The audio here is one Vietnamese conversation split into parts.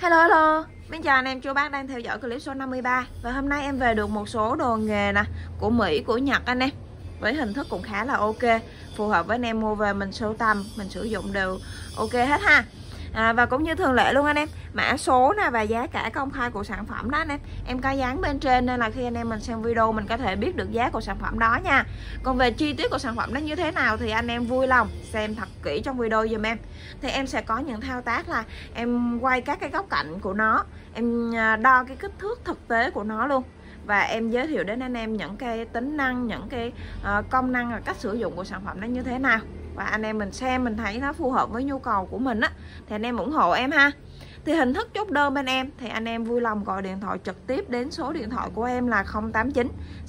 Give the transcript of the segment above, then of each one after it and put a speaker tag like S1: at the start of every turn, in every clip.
S1: Hello hello, mến chào anh em chú bác đang theo dõi clip số 53. Và hôm nay em về được một số đồ nghề nè, của Mỹ, của Nhật anh em. Với hình thức cũng khá là ok, phù hợp với anh em mua về mình sưu tầm, mình sử dụng đều ok hết ha. Và cũng như thường lệ luôn anh em, mã số nè và giá cả công khai của sản phẩm đó anh em. Em có dán bên trên nên là khi anh em mình xem video mình có thể biết được giá của sản phẩm đó nha. Còn về chi tiết của sản phẩm nó như thế nào thì anh em vui lòng xem thật kỹ trong video giùm em. Thì em sẽ có những thao tác là em quay các cái góc cạnh của nó, em đo cái kích thước thực tế của nó luôn. Và em giới thiệu đến anh em những cái tính năng, những cái công năng và cách sử dụng của sản phẩm nó như thế nào. Và anh em mình xem mình thấy nó phù hợp với nhu cầu của mình á thì anh em ủng hộ em ha. Thì hình thức chốt đơn bên em thì anh em vui lòng gọi điện thoại trực tiếp đến số điện thoại của em là 089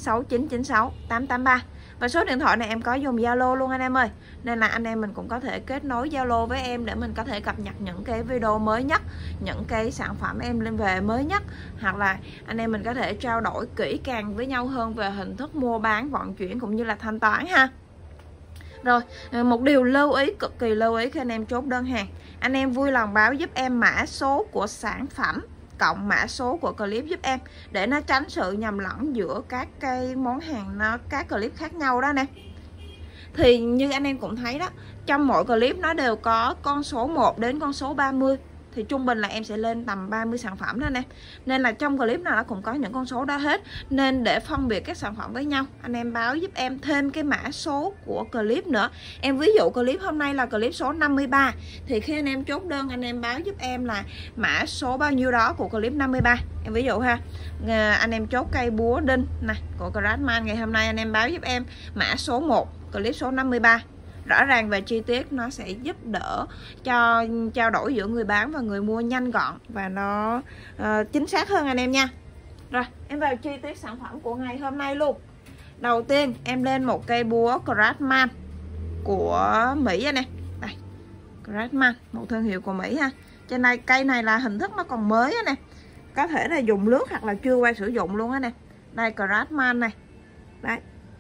S1: 6996 883. Và số điện thoại này em có dùng Zalo luôn anh em ơi. Nên là anh em mình cũng có thể kết nối Zalo với em để mình có thể cập nhật những cái video mới nhất, những cái sản phẩm em lên về mới nhất, hoặc là anh em mình có thể trao đổi kỹ càng với nhau hơn về hình thức mua bán, vận chuyển cũng như là thanh toán ha. Rồi, một điều lưu ý, cực kỳ lưu ý khi anh em chốt đơn hàng, anh em vui lòng báo giúp em mã số của sản phẩm cộng mã số của clip giúp em để nó tránh sự nhầm lẫn giữa các cái món hàng, các clip khác nhau đó nè. Thì như anh em cũng thấy đó, trong mỗi clip nó đều có con số 1 đến con số 30. Thì trung bình là em sẽ lên tầm 30 sản phẩm đó nè. Nên là trong clip nào nó cũng có những con số đó hết. Nên để phân biệt các sản phẩm với nhau, anh em báo giúp em thêm cái mã số của clip nữa. Em ví dụ clip hôm nay là clip số 53, thì khi anh em chốt đơn anh em báo giúp em là mã số bao nhiêu đó của clip 53. Em ví dụ ha, anh em chốt cây búa đinh này của Craftsman ngày hôm nay, anh em báo giúp em mã số 1 clip số 53. Rõ ràng về chi tiết nó sẽ giúp đỡ cho trao đổi giữa người bán và người mua nhanh gọn và nó chính xác hơn anh em nha. Rồi em vào chi tiết sản phẩm của ngày hôm nay luôn. Đầu tiên em lên một cây búa Craftsman của Mỹ anh em. Đây, Craftsman, một thương hiệu của Mỹ ha. Trên đây cây này là hình thức nó còn mới anh em, có thể là dùng lướt hoặc là chưa qua sử dụng luôn anh em. Đây Craftsman này. Đấy,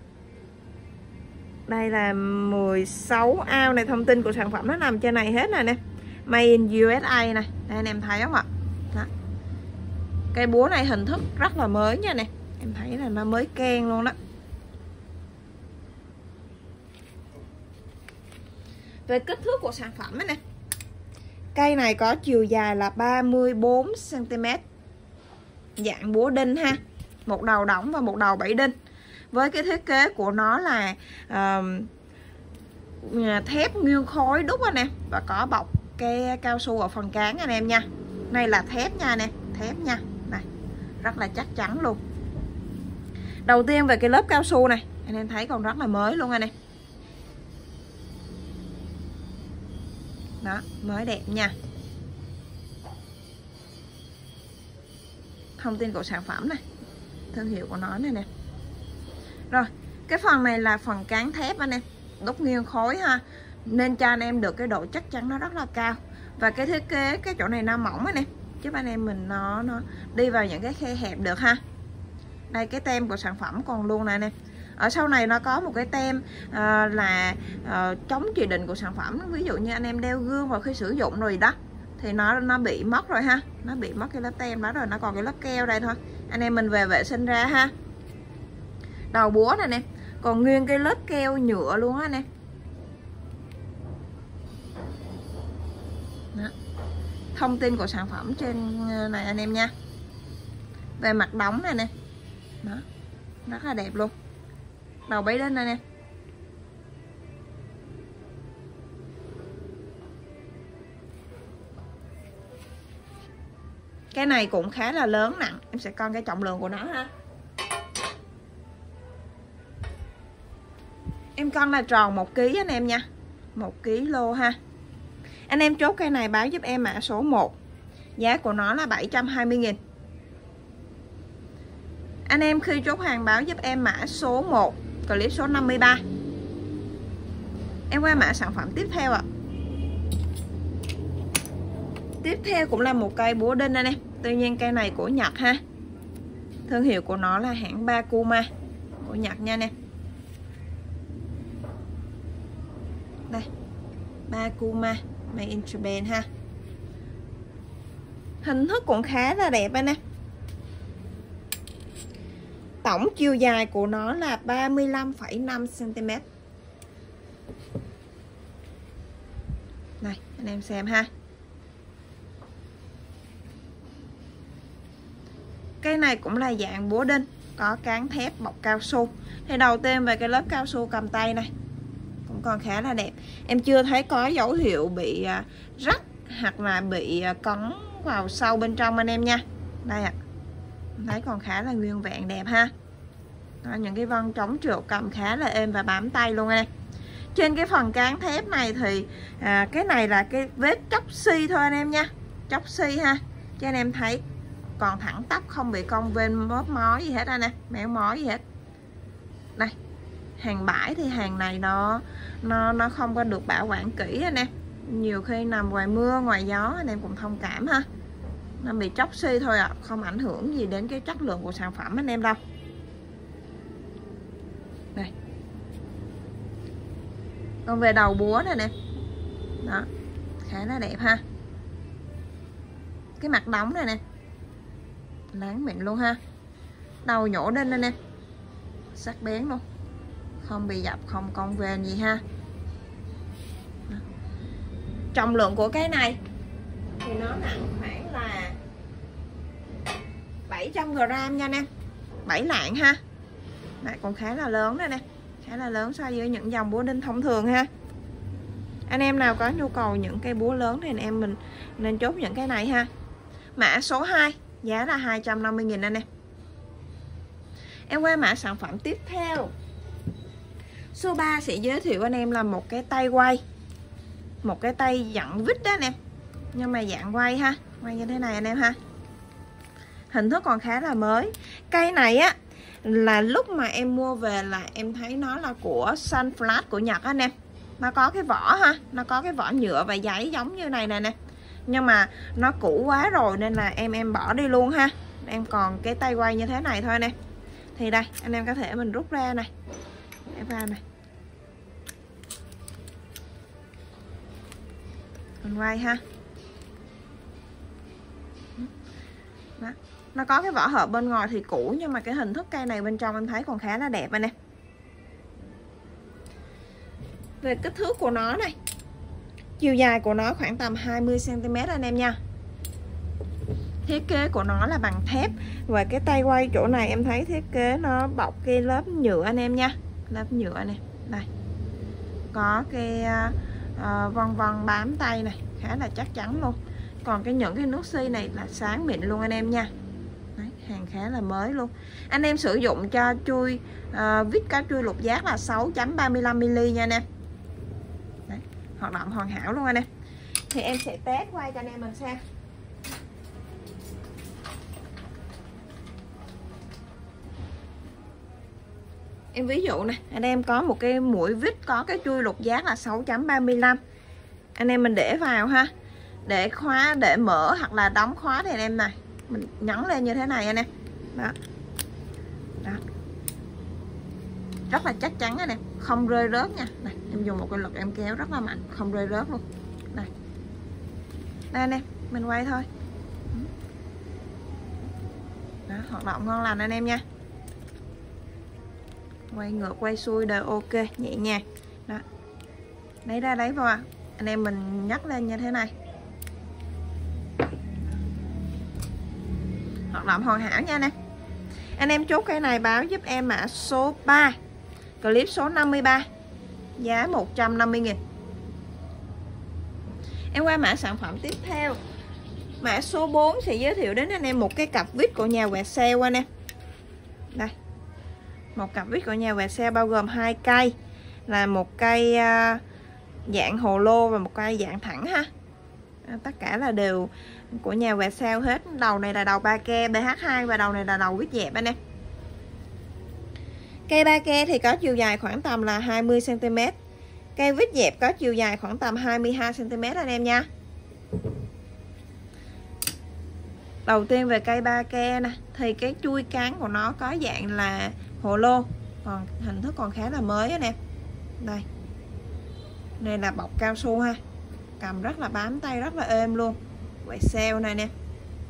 S1: đây là 16 ounce này, thông tin của sản phẩm nó nằm trên này hết này nè. Made in USA này. Đây anh em thấy không ạ? Đó. Cây búa này hình thức rất là mới nha nè. Em thấy là nó mới ken luôn đó. Về kích thước của sản phẩm này nè. Cây này có chiều dài là 34 cm. Dạng búa đinh ha. Một đầu đỏng và một đầu 7 đinh. Với cái thiết kế của nó là thép nguyên khối đúc anh em, và có bọc cái cao su ở phần cán anh em nha. Này là thép nha anh em, thép nha. Này, rất là chắc chắn luôn. Đầu tiên về cái lớp cao su này, anh em thấy còn rất là mới luôn anh em. Đó, mới đẹp nha. Thông tin của sản phẩm này, thương hiệu của nó này nè. Rồi, cái phần này là phần cán thép anh em, đúc nghiêng khối ha, nên cho anh em được cái độ chắc chắn nó rất là cao. Và cái thiết kế cái chỗ này nó mỏng anh em, giúp anh em mình nó đi vào những cái khe hẹp được ha. Đây cái tem của sản phẩm còn luôn nè anh em. Ở sau này nó có một cái tem là chống chỉ định của sản phẩm. Ví dụ như anh em đeo gương vào khi sử dụng rồi đó thì nó bị mất rồi ha, nó bị mất cái lớp tem đó rồi, nó còn cái lớp keo đây thôi. Anh em mình về vệ sinh ra ha. Đầu búa này nè, còn nguyên cái lớp keo nhựa luôn á nè. Đó. Thông tin của sản phẩm trên này anh em nha. Về mặt đóng này nè. Đó, rất là đẹp luôn. Đầu bấy đinh này nè. Cái này cũng khá là lớn nặng, em sẽ coi cái trọng lượng của nó ha. Em cân là tròn 1 kg anh em nha, 1 kg ha. Anh em chốt cây này báo giúp em mã số 1. Giá của nó là 720.000. Anh em khi chốt hàng báo giúp em mã số 1, clip số 53. Em qua mã sản phẩm tiếp theo ạ. Tiếp theo cũng là một cây búa đinh anh em. Tuy nhiên cây này của Nhật ha. Thương hiệu của nó là hãng Bakuma của Nhật nha anh em. Đây, Bakuma made in Japan ha. Hình thức cũng khá là đẹp anh em. Tổng chiều dài của nó là 35,5 cm. Này anh em xem ha. Cái này cũng là dạng búa đinh, có cán thép bọc cao su. Thì đầu tiên về cái lớp cao su cầm tay này cũng còn khá là đẹp. Em chưa thấy có dấu hiệu bị rách hoặc là bị cấn vào sâu bên trong anh em nha. Đây ạ. Thấy còn khá là nguyên vẹn đẹp ha. Đó, những cái vân chống trượt cầm khá là êm và bám tay luôn anh em. Trên cái phần cán thép này thì cái này là cái vết chóc xi thôi anh em nha. Chóc xi ha. Cho anh em thấy còn thẳng tắp, không bị cong vênh móp mó gì hết anh em, méo mó gì hết. Đây. Hàng bãi thì hàng này nó không có được bảo quản kỹ anh em. Nhiều khi nằm ngoài mưa, ngoài gió anh em cũng thông cảm ha. Nó bị chóc xi thôi ạ, không ảnh hưởng gì đến cái chất lượng của sản phẩm anh em đâu. Đây. Còn về đầu búa này nè. Đó. Khá là đẹp ha. Cái mặt đóng này nè. Láng mịn luôn ha. Đầu nhổ đinh anh em. Sắc bén luôn. Không bị dập, không cong vênh gì ha. Đó. Trọng lượng của cái này thì nó nặng khoảng là 700g nha anh em. 7 lạng ha. Đấy, còn khá là lớn đây nè. Khá là lớn so với những dòng búa đinh thông thường ha. Anh em nào có nhu cầu những cây búa lớn thì anh em mình nên chốt những cái này ha. Mã số 2 giá là 250.000 anh em. Em qua mã sản phẩm tiếp theo. Số 3 sẽ giới thiệu anh em là một cái tay quay. Một cái tay dặn vít đó anh em. Nhưng mà dạng quay ha. Quay như thế này anh em ha. Hình thức còn khá là mới. Cây này á là lúc mà em mua về là em thấy nó là của Sunflash của Nhật anh em. Nó có cái vỏ ha. Nó có cái vỏ nhựa và giấy giống như này nè. Nhưng mà nó cũ quá rồi nên là em bỏ đi luôn ha. Em còn cái tay quay như thế này thôi nè. Thì đây anh em có thể mình rút ra này. Để vào này. Mình quay ha. Đó. Nó có cái vỏ hộp bên ngoài thì cũ, nhưng mà cái hình thức cây này bên trong em thấy còn khá là đẹp anh em. Về kích thước của nó này, chiều dài của nó khoảng tầm 20 cm anh em nha. Thiết kế của nó là bằng thép. Và cái tay quay chỗ này em thấy thiết kế nó bọc cái lớp nhựa anh em nha. Lớp nhựa này. Đây. Có cái vân vân bám tay này, khá là chắc chắn luôn. Còn những cái nút xi này là sáng mịn luôn anh em nha. Đấy, hàng khá là mới luôn. Anh em sử dụng cho chui vít cá chui lục giác là 6.35mm nha anh em. Đấy, hoạt động hoàn hảo luôn anh em. Thì em sẽ test quay cho anh em mình xem. Em ví dụ nè, anh em có một cái mũi vít có cái chui lục giác là 6.35. Anh em mình để vào ha. Để khóa, để mở hoặc là đóng khóa thì anh em này, mình nhấn lên như thế này anh em. Đó. Đó. Rất là chắc chắn anh em, không rơi rớt nha. Này, em dùng một cái lực em kéo rất là mạnh, không rơi rớt luôn. Này. Đây anh em, mình quay thôi. Đó, hoạt động ngon lành anh em nha. Quay ngược quay xuôi đều ok, nhẹ nhàng. Đó. Lấy ra đấy vào anh em mình nhấc lên như thế này. Hoạt động hoàn hảo nha anh em. Anh em chốt cái này báo giúp em mã số 3, clip số 53, giá 150.000. Em qua mã sản phẩm tiếp theo. Mã số 4 sẽ giới thiệu đến anh em một cái cặp vít của nhà quẹt sale anh em. Đây. Một cặp vít của nhà quẹt sale bao gồm 2 cây, là một cây dạng hồ lô và một cây dạng thẳng ha. Tất cả là đều của nhà quẹt sale hết. Đầu này là đầu ba ke BH2 và đầu này là đầu vít dẹp anh em. Cây ba ke thì có chiều dài khoảng tầm là 20 cm. Cây vít dẹp có chiều dài khoảng tầm 22 cm anh em nha. Đầu tiên về cây ba ke nè, thì cái chui cán của nó có dạng là hồ lô, còn hình thức còn khá là mới anh em. Đây. Này là bọc cao su ha. Cầm rất là bám tay, rất là êm luôn. Quẹt sale này nè.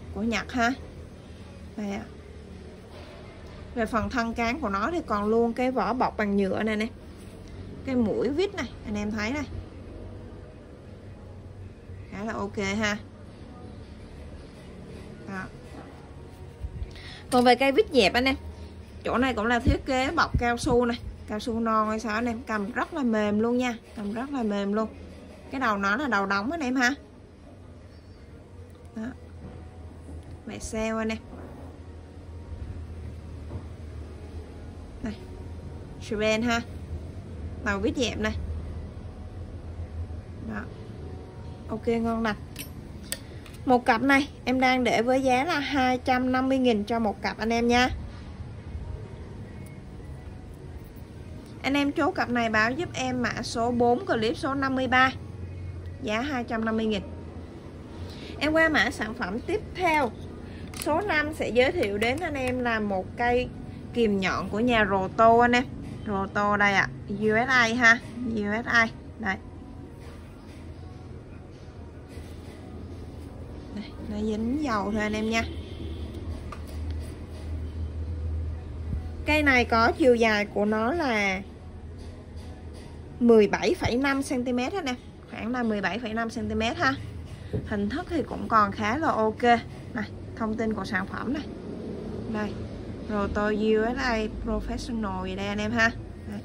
S1: của Nhật ha. Đây ạ. Về phần thân cán của nó thì còn luôn cái vỏ bọc bằng nhựa này nè, cái mũi vít này anh em thấy này, khá là ok ha. Đó. Còn về cây vít dẹp anh em, chỗ này cũng là thiết kế bọc cao su này, cao su non hay sao anh em, cầm rất là mềm luôn nha, cầm rất là mềm luôn. Cái đầu nó là đầu đóng anh em ha. Đó. Mẹ sale anh em. Đây. Sven ha. Màu vít dẹp này. Đó. Ok ngon lành. Một cặp này em đang để với giá là 250.000 cho một cặp anh em nha. Anh em chốt cặp này báo giúp em mã số 4 clip số 53, giá 250.000. Em qua mã sản phẩm tiếp theo, số 5 sẽ giới thiệu đến anh em là một cây kìm nhọn của nhà Roto anh em. Roto đây ạ, USA ha, USA đây. Nó dính dầu thôi anh em nha. Cây này có chiều dài của nó là 17,5 cm anh em, khoảng là 17,5 cm ha. Hình thức thì cũng còn khá là ok. Này, thông tin của sản phẩm này. Đây, Roto USA Professional vậy đây anh em ha. Đây.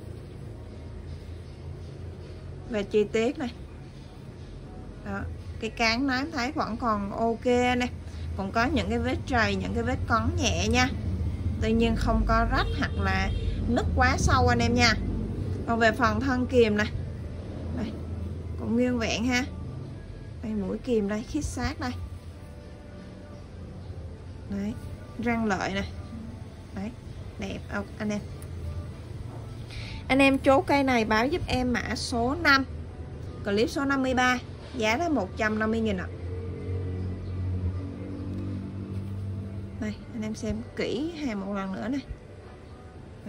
S1: Về chi tiết này. Đó. Cái cán nó em thấy vẫn còn ok nè, cũng có những cái vết trầy, những cái vết cón nhẹ nha, tuy nhiên không có rách hoặc là nứt quá sâu anh em nha. Còn về phần thân kìm này, đây cũng nguyên vẹn ha. Đây mũi kìm đây, khít sát đây. Đấy, răng lợi này. Đấy, đẹp anh em. Anh em chốt cây này báo giúp em mã số 5, clip số 53, giá là 150.000 ạ. Đây, anh em xem kỹ hàng một lần nữa này. Đó.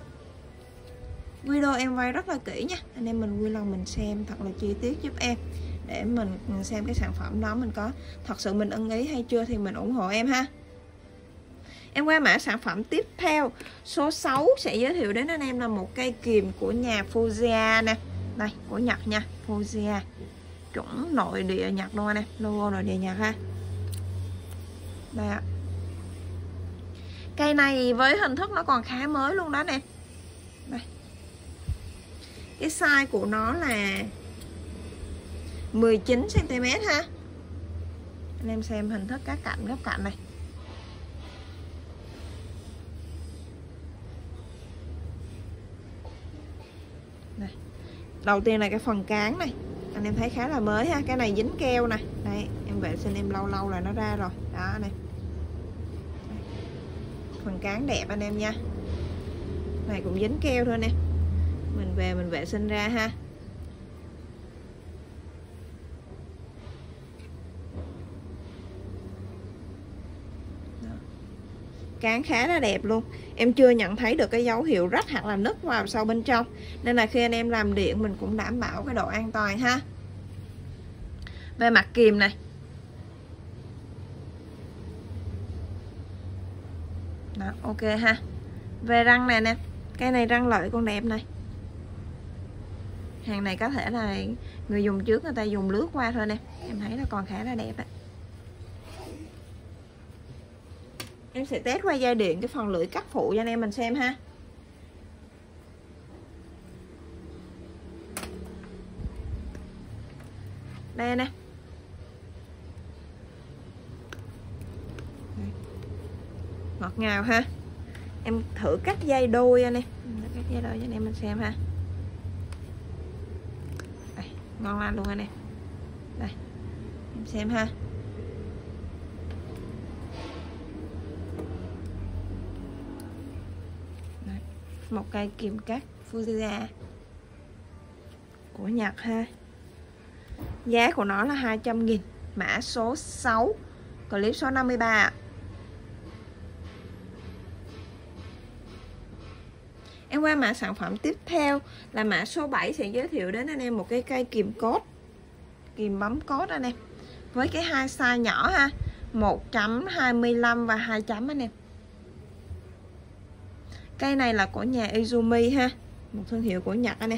S1: Video em quay rất là kỹ nha. Anh em mình vui lòng mình xem thật là chi tiết giúp em, để mình xem cái sản phẩm đó mình có thật sự mình ưng ý hay chưa thì mình ủng hộ em ha. Em qua mã sản phẩm tiếp theo, số 6 sẽ giới thiệu đến anh em là một cây kìm của nhà Fujiya nè. Đây, của Nhật nha, Fujiya. Chuẩn nội địa Nhật luôn anh em, logo nội địa Nhật ha. Đây ạ. Cây này với hình thức nó còn khá mới luôn đó nè. Đây. Cái size của nó là 19 cm ha. Anh em xem hình thức các cạnh góc cạnh này. Đây. Đầu tiên là cái phần cán này, anh em thấy khá là mới ha, cái này dính keo này. Đây, em vệ sinh em lâu lâu là nó ra rồi. Đó này. Phần cán đẹp anh em nha. Này cũng dính keo thôi nè. Mình về mình vệ sinh ra ha. Đó. Cán khá là đẹp luôn. Em chưa nhận thấy được cái dấu hiệu rách hoặc là nứt vào sâu bên trong, nên là khi anh em làm điện mình cũng đảm bảo cái độ an toàn ha. Về mặt kìm này, đó, ok ha. Về răng này nè, cái này răng lợi con đẹp này. Hàng này có thể là người dùng trước người ta dùng lướt qua thôi nè, em thấy là còn khá là đẹp á. Em sẽ test qua dây điện cái phần lưỡi cắt phụ cho anh em mình xem ha. Đây nè. Ngọt ngào ha. Em thử cắt dây đôi anh em, cắt dây đôi cho anh em mình xem ha. Đây, ngon lành luôn anh em. Đây, em xem ha. Đây, một cây kìm cắt Fujiya của Nhật ha. Giá của nó là 200.000, mã số 6, clip số 53 ạ. Em qua mã sản phẩm tiếp theo là mã số 7 sẽ giới thiệu đến anh em một cái cây kìm cốt, kìm bấm cốt anh em, với cái hai size nhỏ ha, 1.25 và 2 chấm anh em. Cây này là của nhà Izumi ha, một thương hiệu của Nhật anh em.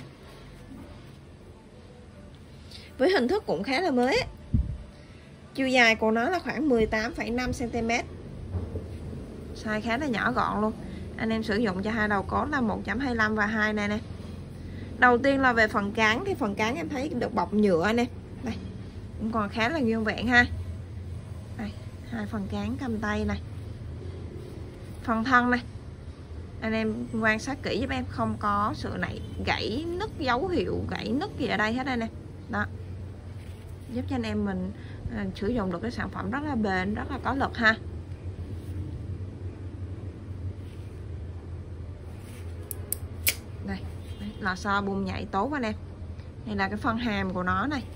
S1: Với hình thức cũng khá là mới. Chiều dài của nó là khoảng 18,5 cm. Size khá là nhỏ gọn luôn. Anh em sử dụng cho hai đầu cốt là 1.25 và 2 này nè. Đầu tiên là về phần cán, thì phần cán em thấy được bọc nhựa nè. Đây, cũng còn khá là nguyên vẹn ha. Đây, hai phần cán cầm tay này. Phần thân này, anh em quan sát kỹ giúp em, không có sự này gãy nứt, dấu hiệu gãy nứt gì ở đây hết đây nè. Đó, giúp cho anh em mình sử dụng được cái sản phẩm rất là bền, rất là có lực ha. Đây, lò xo bung nhạy tốt anh em. Đây là cái phân hàm của nó này.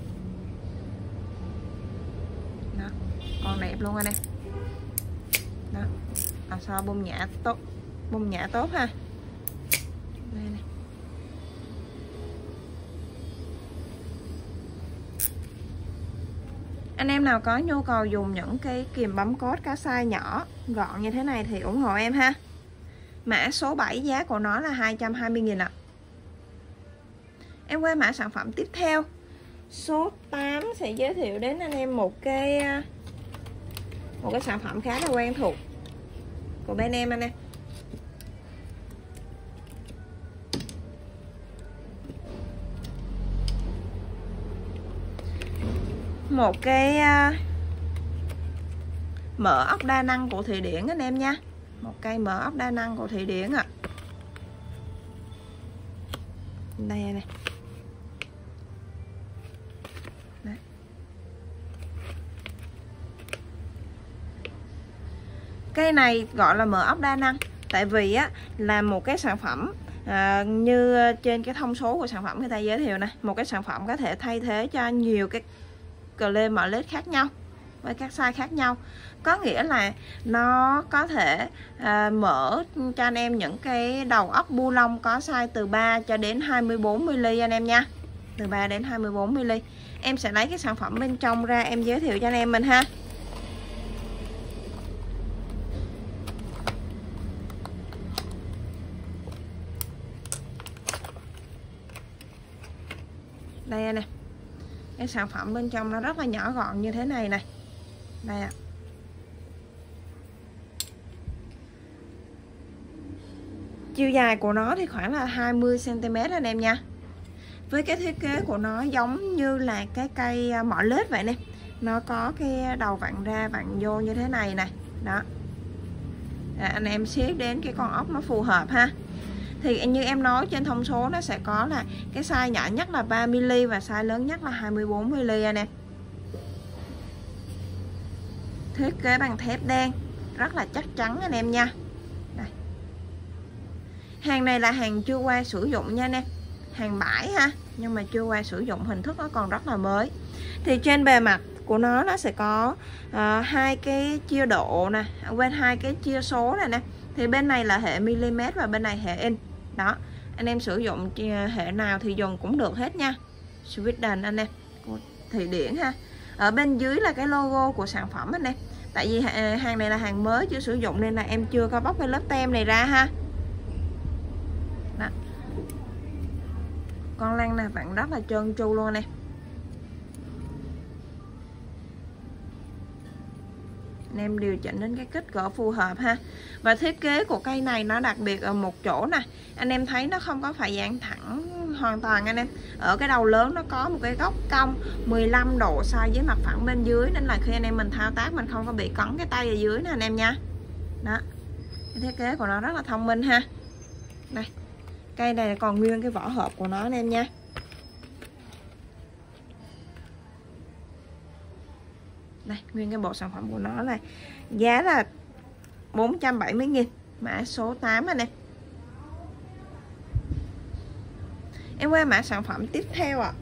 S1: Đó, còn đẹp luôn anh em. Đó, lò xo bung nhả tốt ha. Đây này. Anh em nào có nhu cầu dùng những cái kìm bấm cốt có size nhỏ gọn như thế này thì ủng hộ em ha. Mã số 7 giá của nó là 220.000 ạ. Em qua mã sản phẩm tiếp theo. Số 8 sẽ giới thiệu đến anh em một cái sản phẩm khá là quen thuộc của bên em anh em. Một cái mở ốc đa năng của Thụy Điển anh em nha. Một cây mở ốc đa năng của Thụy Điển ạ. Đây này. Đấy. Cây này gọi là mở ốc đa năng tại vì á là một cái sản phẩm như trên cái thông số của sản phẩm người ta giới thiệu này, một cái sản phẩm có thể thay thế cho nhiều cái cờ mở led khác nhau với các size khác nhau. Có nghĩa là nó có thể mở cho anh em những cái đầu ốc bu lông có size từ 3 cho đến 24mm anh em nha. Từ 3 đến 24mm. Em sẽ lấy cái sản phẩm bên trong ra em giới thiệu cho anh em mình ha. Đây nè. Cái sản phẩm bên trong nó rất là nhỏ gọn như thế này này. Đây ạ. Chiều dài của nó thì khoảng là 20 cm anh em nha. Với cái thiết kế của nó giống như là cái cây mỏ lết vậy nè. Nó có cái đầu vặn ra vặn vô như thế này này. Đó. Anh em siết đến cái con ốc nó phù hợp ha. Thì như em nói trên thông số nó sẽ có là cái size nhỏ nhất là 3mm và size lớn nhất là 24mm anh em. Thiết kế bằng thép đen, rất là chắc chắn anh em nha. Đây. Hàng này là hàng chưa qua sử dụng nha anh em. Hàng bãi ha, nhưng mà chưa qua sử dụng, hình thức nó còn rất là mới. Thì trên bề mặt của nó sẽ có hai cái chia độ nè, bên hai cái chia số này nè. Thì bên này là hệ mm và bên này hệ inch. Đó, anh em sử dụng hệ nào thì dùng cũng được hết nha. Sweden anh em, của Thụy Điển ha. Ở bên dưới là cái logo của sản phẩm anh em. Tại vì hàng này là hàng mới chưa sử dụng nên là em chưa có bóc cái lớp tem này ra ha. Đó. Con lăn này vặn rất là trơn tru luôn nè. Anh em điều chỉnh đến cái kích cỡ phù hợp ha. Và thiết kế của cây này nó đặc biệt ở một chỗ nè. Anh em thấy nó không có phải dạng thẳng hoàn toàn anh em. Ở cái đầu lớn nó có một cái góc cong 15 độ so với mặt phẳng bên dưới. Nên là khi anh em mình thao tác mình không có bị cấn cái tay ở dưới nè anh em nha. Đó. Cái thiết kế của nó rất là thông minh ha. Đây. Cây này còn nguyên cái vỏ hộp của nó anh em nha. Đây, nguyên cái bộ sản phẩm của nó là giá là 470.000, mã số 8 anh em. Em qua mã sản phẩm tiếp theo ạ.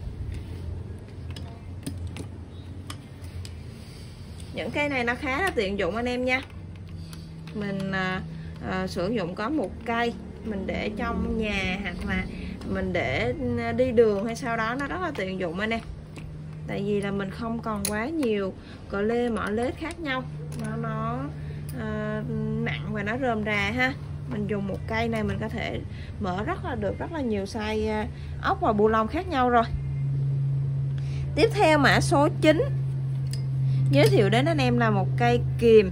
S1: Những cây này nó khá là tiện dụng anh em nha. Mình sử dụng có một cây, mình để trong nhà hoặc là mình để đi đường hay sau đó, nó rất là tiện dụng anh em. Tại vì là mình không còn quá nhiều cờ lê mỏ lết khác nhau, nó nặng và nó rơm rà ha. Mình dùng một cây này mình có thể mở rất là nhiều size ốc và bu lông khác nhau rồi. Tiếp theo mã số 9 giới thiệu đến anh em là một cây kìm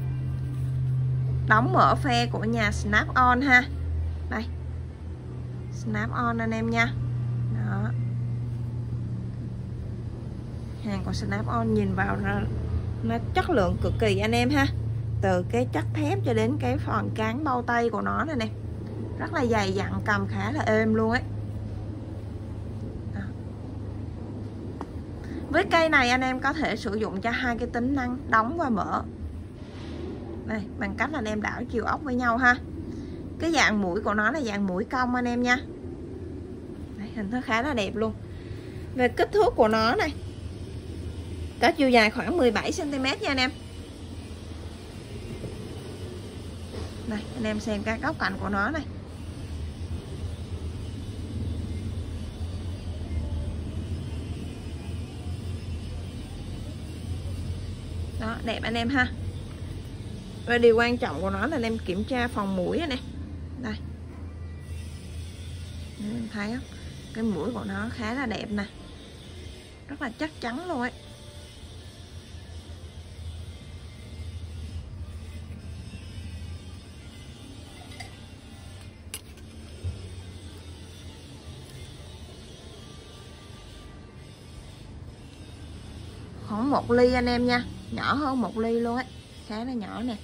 S1: đóng mở phe của nhà Snap On ha. Đây, Snap On anh em nha. Đó, hàng của Snap On nhìn vào nó chất lượng cực kỳ anh em ha. Từ cái chất thép cho đến cái phần cán bao tay của nó này nè, rất là dày dặn, cầm khá là êm luôn ấy. Đó. Với cây này anh em có thể sử dụng cho hai cái tính năng đóng và mở đây, bằng cách là anh em đảo chiều ốc với nhau ha. Cái dạng mũi của nó là dạng mũi cong anh em nha. Đấy, hình thức khá là đẹp luôn. Về kích thước của nó này, có chiều dài khoảng 17 cm nha anh em. Đây, anh em xem cái góc cạnh của nó này. Đó, đẹp anh em ha. Và điều quan trọng của nó là anh em kiểm tra phần mũi này. Đây, anh em thấy không? Cái mũi của nó khá là đẹp nè, rất là chắc chắn luôn ấy. Khoảng 1 ly anh em nha, nhỏ hơn 1 ly luôn ấy, khá là nhỏ nè.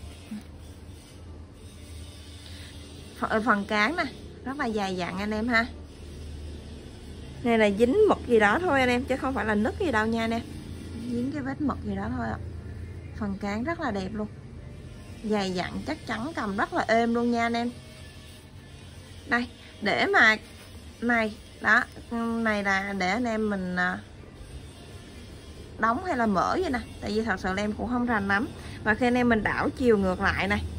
S1: Phần cán nè rất là dày dặn anh em ha. Này là dính mực gì đó thôi anh em, chứ không phải là nứt gì đâu nha anh em, dính cái vết mực gì đó thôi ạ. Phần cán rất là đẹp luôn, dày dặn chắc chắn, cầm rất là êm luôn nha anh em. Đây, để mà này đó, này là để anh em mình đóng hay là mở vậy nè, tại vì thật sự là em cũng không rành lắm. Và khi anh em mình đảo chiều ngược lại này,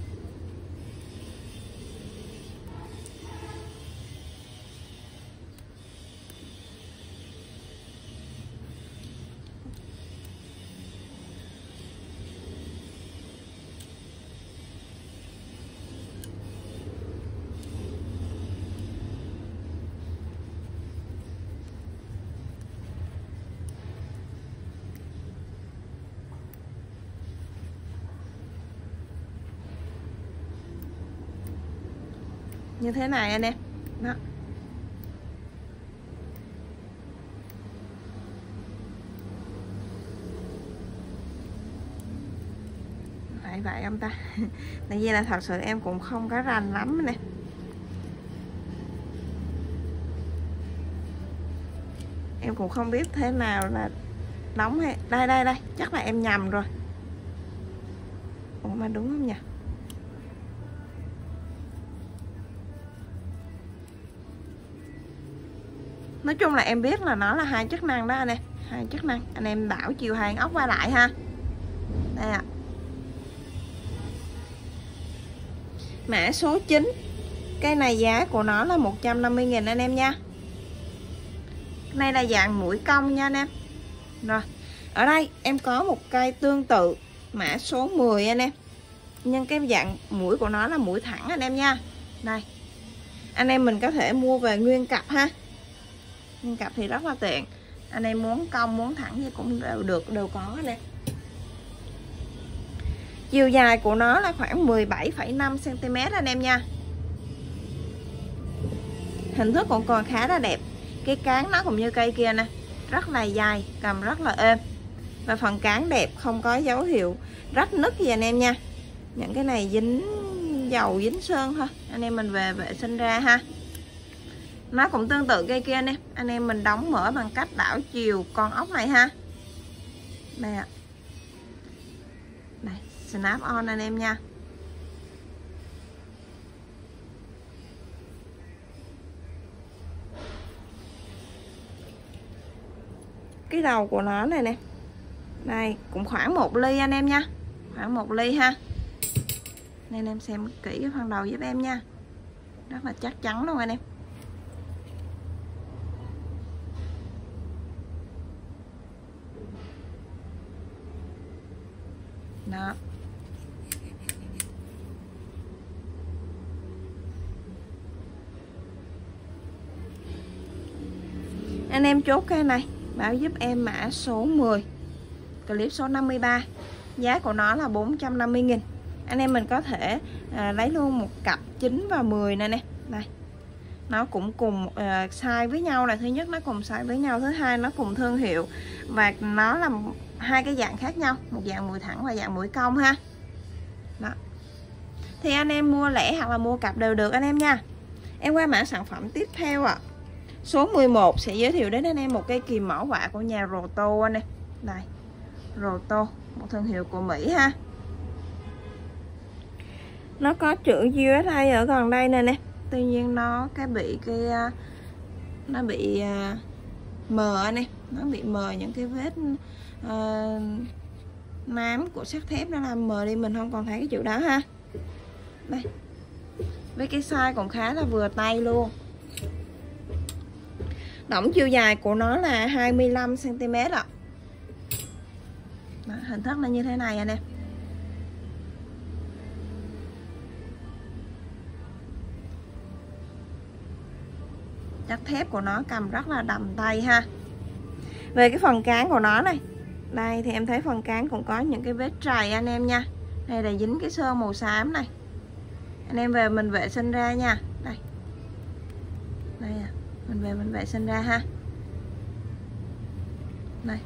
S1: như thế này anh em. Đó, phải vậy không ta? Tại vì là thật sự em cũng không có rành lắm nè. Em cũng không biết thế nào là đóng hay đây chắc là em nhầm rồi. Ủa mà đúng không nhỉ? Nói chung là em biết là nó là hai chức năng đó anh em, hai chức năng. Anh em đảo chiều hàng ốc qua lại ha. Đây ạ. Mã số 9. Cây này giá của nó là 150.000 anh em nha. Cái này là dạng mũi cong nha anh em. Rồi, ở đây em có một cây tương tự mã số 10 anh em, nhưng cái dạng mũi của nó là mũi thẳng anh em nha. Đây, anh em mình có thể mua về nguyên cặp ha. Nguyên cặp thì rất là tiện. Anh em muốn cong muốn thẳng thì cũng đều có nè. Chiều dài của nó là khoảng 17,5 cm anh em nha. Hình thức cũng còn khá là đẹp. Cái cán nó cũng như cây kia nè, rất là dài, cầm rất là êm. Và phần cán đẹp, không có dấu hiệu rách nứt gì anh em nha. Những cái này dính dầu dính sơn thôi, anh em mình về vệ sinh ra ha. Nó cũng tương tự cây kia anh em. Anh em mình đóng mở bằng cách đảo chiều con ốc này ha. Đây ạ. Đây, Snap On anh em nha. Cái đầu của nó này nè. Đây, cũng khoảng 1 ly anh em nha. Khoảng 1 ly ha. Nên anh em xem kỹ cái phần đầu giúp em nha. Rất là chắc chắn luôn anh em. Đó. Anh em chốt cái này báo giúp em mã số 10, clip số 53. Giá của nó là 450.000. Anh em mình có thể lấy luôn một cặp 9 và 10 này nè. Đây. Nó cũng cùng size với nhau là thứ nhất, nó cùng size với nhau, thứ hai nó cùng thương hiệu và nó là hai cái dạng khác nhau, một dạng mũi thẳng và dạng mũi cong ha. Đó. Thì anh em mua lẻ hoặc là mua cặp đều được anh em nha. Em qua mã sản phẩm tiếp theo ạ. Số 11 sẽ giới thiệu đến anh em một cây kìm mẫu họa của nhà Roto anh em. Đây. Roto, một thương hiệu của Mỹ ha. Nó có chữ USA ở gần đây nè nè. Tuy nhiên nó bị mờ anh em, nó bị mờ những cái vết nám của sắt thép nó làm mờ đi, mình không còn thấy cái chữ đó ha. Đây. Với cái size cũng khá là vừa tay luôn. Tổng chiều dài của nó là 25 cm ạ. Đó, hình thức là như thế này anh em. Chất thép của nó cầm rất là đầm tay ha. Về cái phần cán của nó này, đây thì em thấy phần cán cũng có những cái vết trầy anh em nha. Đây là dính cái sơn màu xám này. Anh em về mình vệ sinh ra nha. Đây. Đây à, mình về mình vệ sinh ra ha. Đây.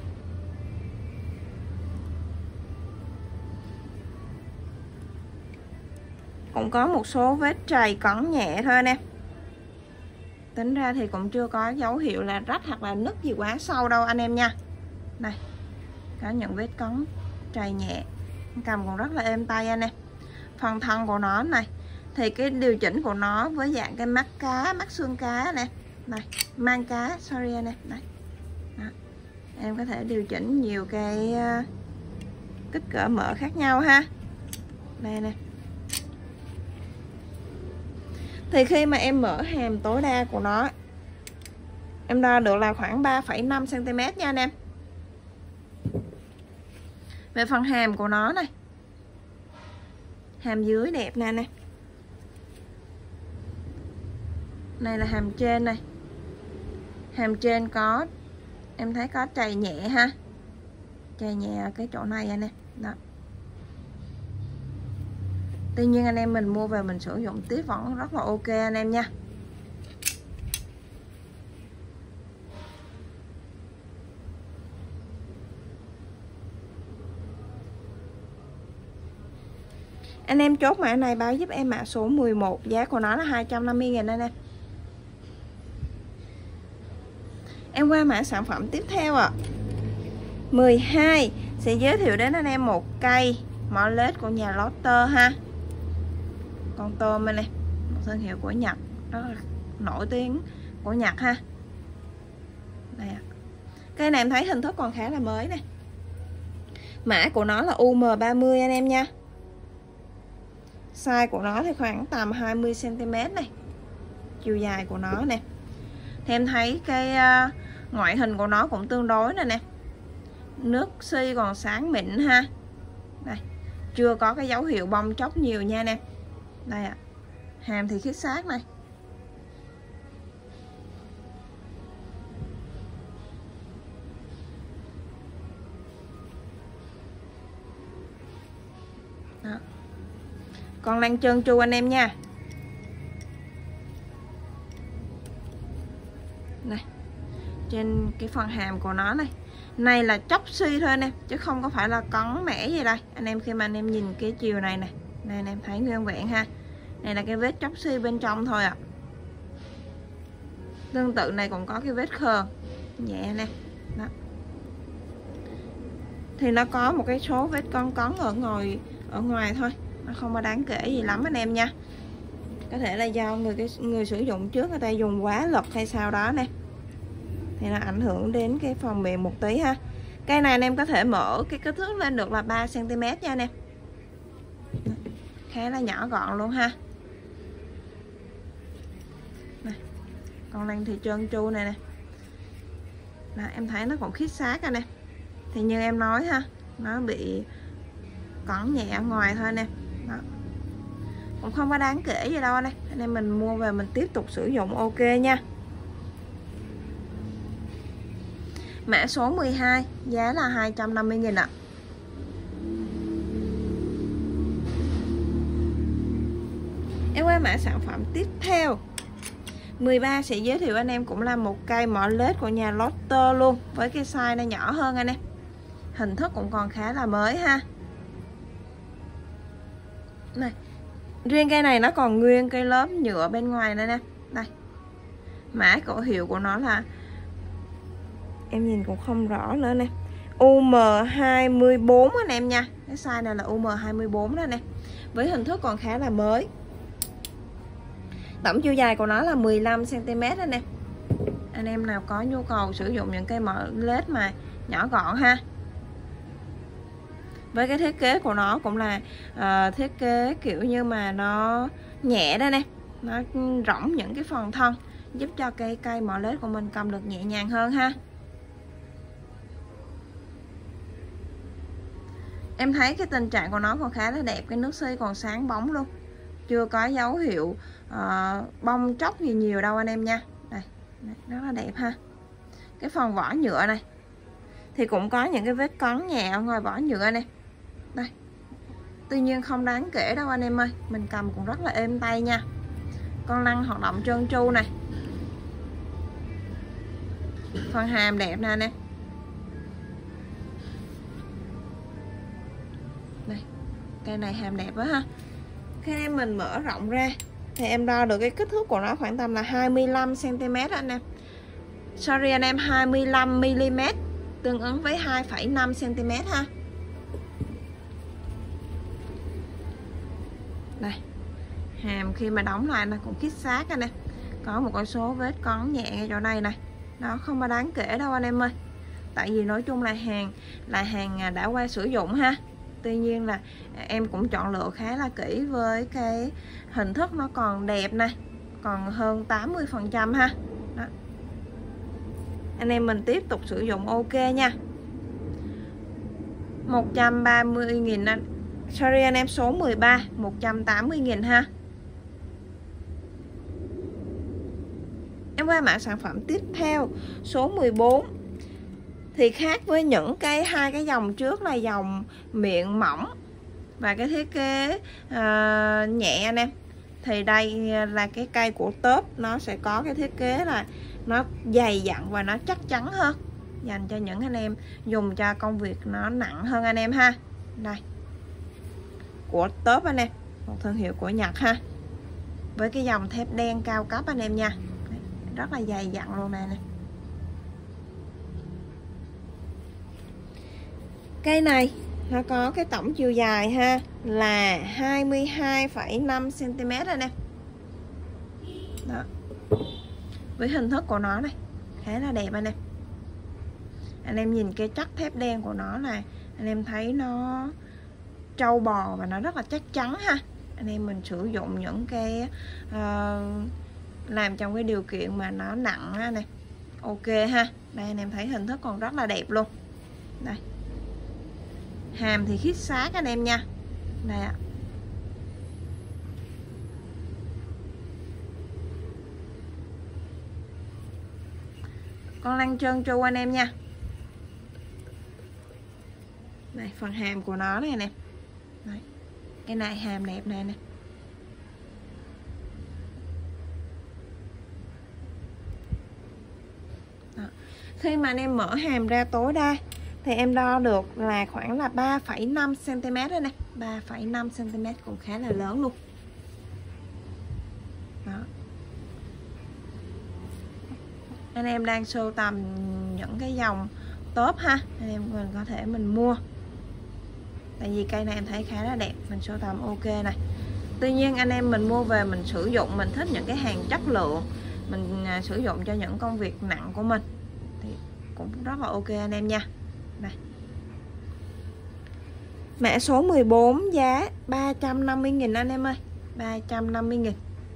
S1: Cũng có một số vết trầy cẩn nhẹ thôi nè. Tính ra thì cũng chưa có dấu hiệu là rách hoặc là nứt gì quá sâu đâu anh em nha. Đây. Có những vết cấn trầy nhẹ. Cầm còn rất là êm tay anh em. Phần thân của nó này thì cái điều chỉnh của nó với dạng cái mắt cá, mắt xương cá nè. Này, mang cá, sorry anh em. Đây. Đó. Em có thể điều chỉnh nhiều cái kích cỡ mở khác nhau ha. Đây nè. Thì khi mà em mở hàm tối đa của nó, em đo được là khoảng 3,5 cm nha anh em. Về phần hàm của nó này, hàm dưới đẹp nè nè. Này là hàm trên này. Hàm trên có, em thấy có trầy nhẹ ha. Trầy nhẹ ở cái chỗ này anh em. Đó. Tuy nhiên anh em mình mua về mình sử dụng tiếp vẫn rất là ok anh em nha. Anh em chốt mã này báo giúp em mã số 11, giá của nó là 250.000 anh em. Em qua mã sản phẩm tiếp theo ạ. 12 sẽ giới thiệu đến anh em một cây mỏ lết của nhà Lotte ha. Con tôm này, một thương hiệu của Nhật rất là nổi tiếng của Nhật ha. Đây ạ. Cây này em thấy hình thức còn khá là mới này. Mã của nó là UM30 anh em nha. Size của nó thì khoảng tầm 20 cm này. Chiều dài của nó nè. Thì em thấy cái ngoại hình của nó cũng tương đối nè nè. Nước xi còn sáng mịn ha. Đây. Chưa có cái dấu hiệu bong chóc nhiều nha nè. Đây ạ. Hàm thì khít sát này. Đó. Còn lăn trơn tru anh em nha. Này. Trên cái phần hàm của nó này. Này là chóc suy thôi nè, chứ không có phải là cấn mẻ gì đây. Anh em khi mà anh em nhìn cái chiều này nè. Này anh em thấy nguyên vẹn ha. Này là cái vết chóc suy bên trong thôi ạ. Tương tự này cũng có cái vết khờ nhẹ nè. Đó. Thì nó có một cái số vết cấn ở ngoài thôi. Nó không có đáng kể gì lắm anh em nha. Có thể là do người sử dụng trước người ta dùng quá lực hay sao đó nè. Thì nó ảnh hưởng đến cái phần mềm một tí ha. Cây này anh em có thể mở cái kích thước lên được là 3 cm nha anh em. Khá là nhỏ gọn luôn ha. Này. Con lăn thì trơn tru này nè. Đó, em thấy nó cũng khít sát anh em. Thì như em nói ha, nó bị cón nhẹ ở ngoài thôi nè. Đó. Cũng không có đáng kể gì đâu nè, anh em mình mua về mình tiếp tục sử dụng ok nha. Mã số 12 giá là 250.000 ạ. Em qua mã sản phẩm tiếp theo 13 sẽ giới thiệu anh em cũng là một cây mỏ lết của nhà Lotte luôn, với cái size này nhỏ hơn anh em. Hình thức cũng còn khá là mới ha. Này, riêng cây này nó còn nguyên cái lớp nhựa bên ngoài này nè. Đây. Mã khẩu hiệu của nó là, em nhìn cũng không rõ nữa nè, UM24 anh em nha. Cái size này là UM24 đó nè. Với hình thức còn khá là mới. Tổng chiều dài của nó là 15 cm anh em. Anh em nào có nhu cầu sử dụng những cây mỏ lết mà nhỏ gọn ha. Với cái thiết kế của nó cũng là thiết kế kiểu như mà nó nhẹ đây nè, nó rỗng những cái phần thân, giúp cho cái cây mỏ lết của mình cầm được nhẹ nhàng hơn ha. Em thấy cái tình trạng của nó còn khá là đẹp, cái nước xi còn sáng bóng luôn, chưa có dấu hiệu bong tróc gì nhiều đâu anh em nha. Đây, rất là đẹp ha. Cái phần vỏ nhựa này thì cũng có những cái vết cón nhẹ ở ngoài vỏ nhựa này. Đây. Tuy nhiên không đáng kể đâu anh em ơi, mình cầm cũng rất là êm tay nha. Con lăn hoạt động trơn tru này. Phần hàm đẹp nè anh em. Đây. Cây này hàm đẹp quá ha. Khi em mình mở rộng ra thì em đo được cái kích thước của nó khoảng tầm là 25 cm anh em. Sorry anh em, 25 mm, tương ứng với 2,5 cm ha. Đây. Hàm khi mà đóng lại nó cũng khít sát anh em. Có một cái số vết cón nhẹ ngay chỗ đây này. Nó không có đáng kể đâu anh em ơi. Tại vì nói chung là hàng đã qua sử dụng ha. Tuy nhiên là em cũng chọn lựa khá là kỹ, với cái hình thức nó còn đẹp này, còn hơn 80% ha. Đó. Anh em mình tiếp tục sử dụng ok nha. 130.000 anh. Sorry anh em, số 13 180.000 ha. Em qua mã sản phẩm tiếp theo số 14 thì khác với những hai cái dòng trước là dòng miệng mỏng và cái thiết kế nhẹ anh em, thì đây là cái cây của Top, nó sẽ có cái thiết kế là nó dày dặn và nó chắc chắn hơn, dành cho những anh em dùng cho công việc nó nặng hơn anh em ha. Đây, của Top anh em, một thương hiệu của Nhật ha, với cái dòng thép đen cao cấp anh em nha. Rất là dày dặn luôn này nè. Cây này nó có cái tổng chiều dài ha là 22,5 cm anh em. Đó. Với hình thức của nó này khá là đẹp anh em. Anh em nhìn cái chất thép đen của nó là anh em thấy nó trâu bò và nó rất là chắc chắn ha. Anh em mình sử dụng những cái làm trong cái điều kiện mà nó nặng này, ok ha. Đây anh em thấy hình thức còn rất là đẹp luôn. Đây, hàm thì khít sát anh em nha. Đây ạ. Con lăn trơn tru anh em nha. Đây, phần hàm của nó này nè. Đây, cái này hàm đẹp này nè. Đó. Khi mà anh em mở hàm ra tối đa thì em đo được là khoảng là 3,5 cm đây nè, 3,5 cm cũng khá là lớn luôn. Đó. Anh em đang sưu tầm những cái dòng Top ha, anh em mình có thể mình mua. Tại vì cây này em thấy khá là đẹp, mình sưu tầm ok này. Tuy nhiên anh em mình mua về mình sử dụng, mình thích những cái hàng chất lượng, mình sử dụng cho những công việc nặng của mình thì cũng rất là ok anh em nha. Đây. Mã số 14 giá 350.000 anh em ơi, 350.000.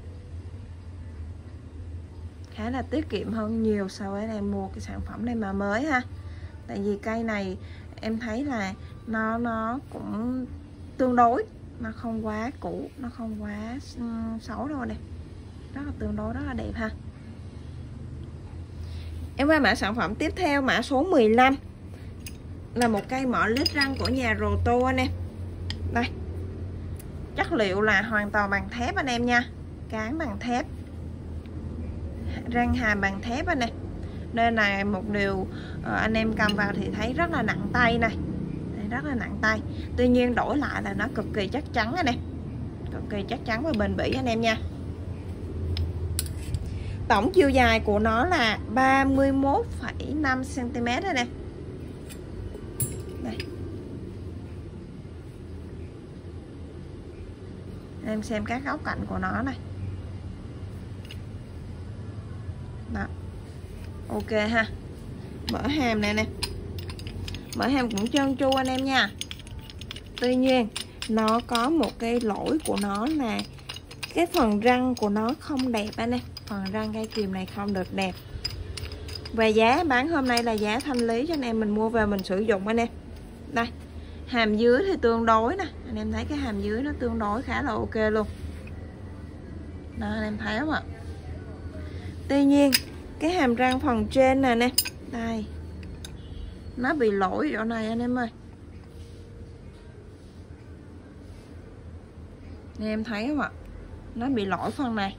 S1: Khá là tiết kiệm hơn nhiều so với anh em mua cái sản phẩm này mà mới ha. Tại vì cây này em thấy là nó cũng tương đối, nó không quá cũ, nó không quá xấu đâu nè, rất là tương đối, rất là đẹp ha. Em qua mã sản phẩm tiếp theo, mã số 15 là một cây mỏ lít răng của nhà Roto anh em. Đây, chất liệu là hoàn toàn bằng thép anh em nha, cán bằng thép, răng hàm bằng thép anh em. Nên là một điều anh em cầm vào thì thấy rất là nặng tay này, rất là nặng tay. Tuy nhiên đổi lại là nó cực kỳ chắc chắn anh em, cực kỳ chắc chắn và bền bỉ anh em nha. Tổng chiều dài của nó là 31,5 cm anh em. Đây, em xem các góc cạnh của nó này. Đó, ok ha. Mở hàm này nè, mở hàm cũng trơn tru anh em nha. Tuy nhiên nó có một cái lỗi của nó là cái phần răng của nó không đẹp anh em, phần răng cây kìm này không được đẹp. Và giá bán hôm nay là giá thanh lý cho anh em mình mua về mình sử dụng anh em. Đây, hàm dưới thì tương đối nè, anh em thấy cái hàm dưới nó tương đối khá là ok luôn đó, anh em thấy không ạ? Tuy nhiên cái hàm răng phần trên này nè, đây, nó bị lỗi chỗ này anh em ơi. Anh em thấy không ạ? Nó bị lỗi phần này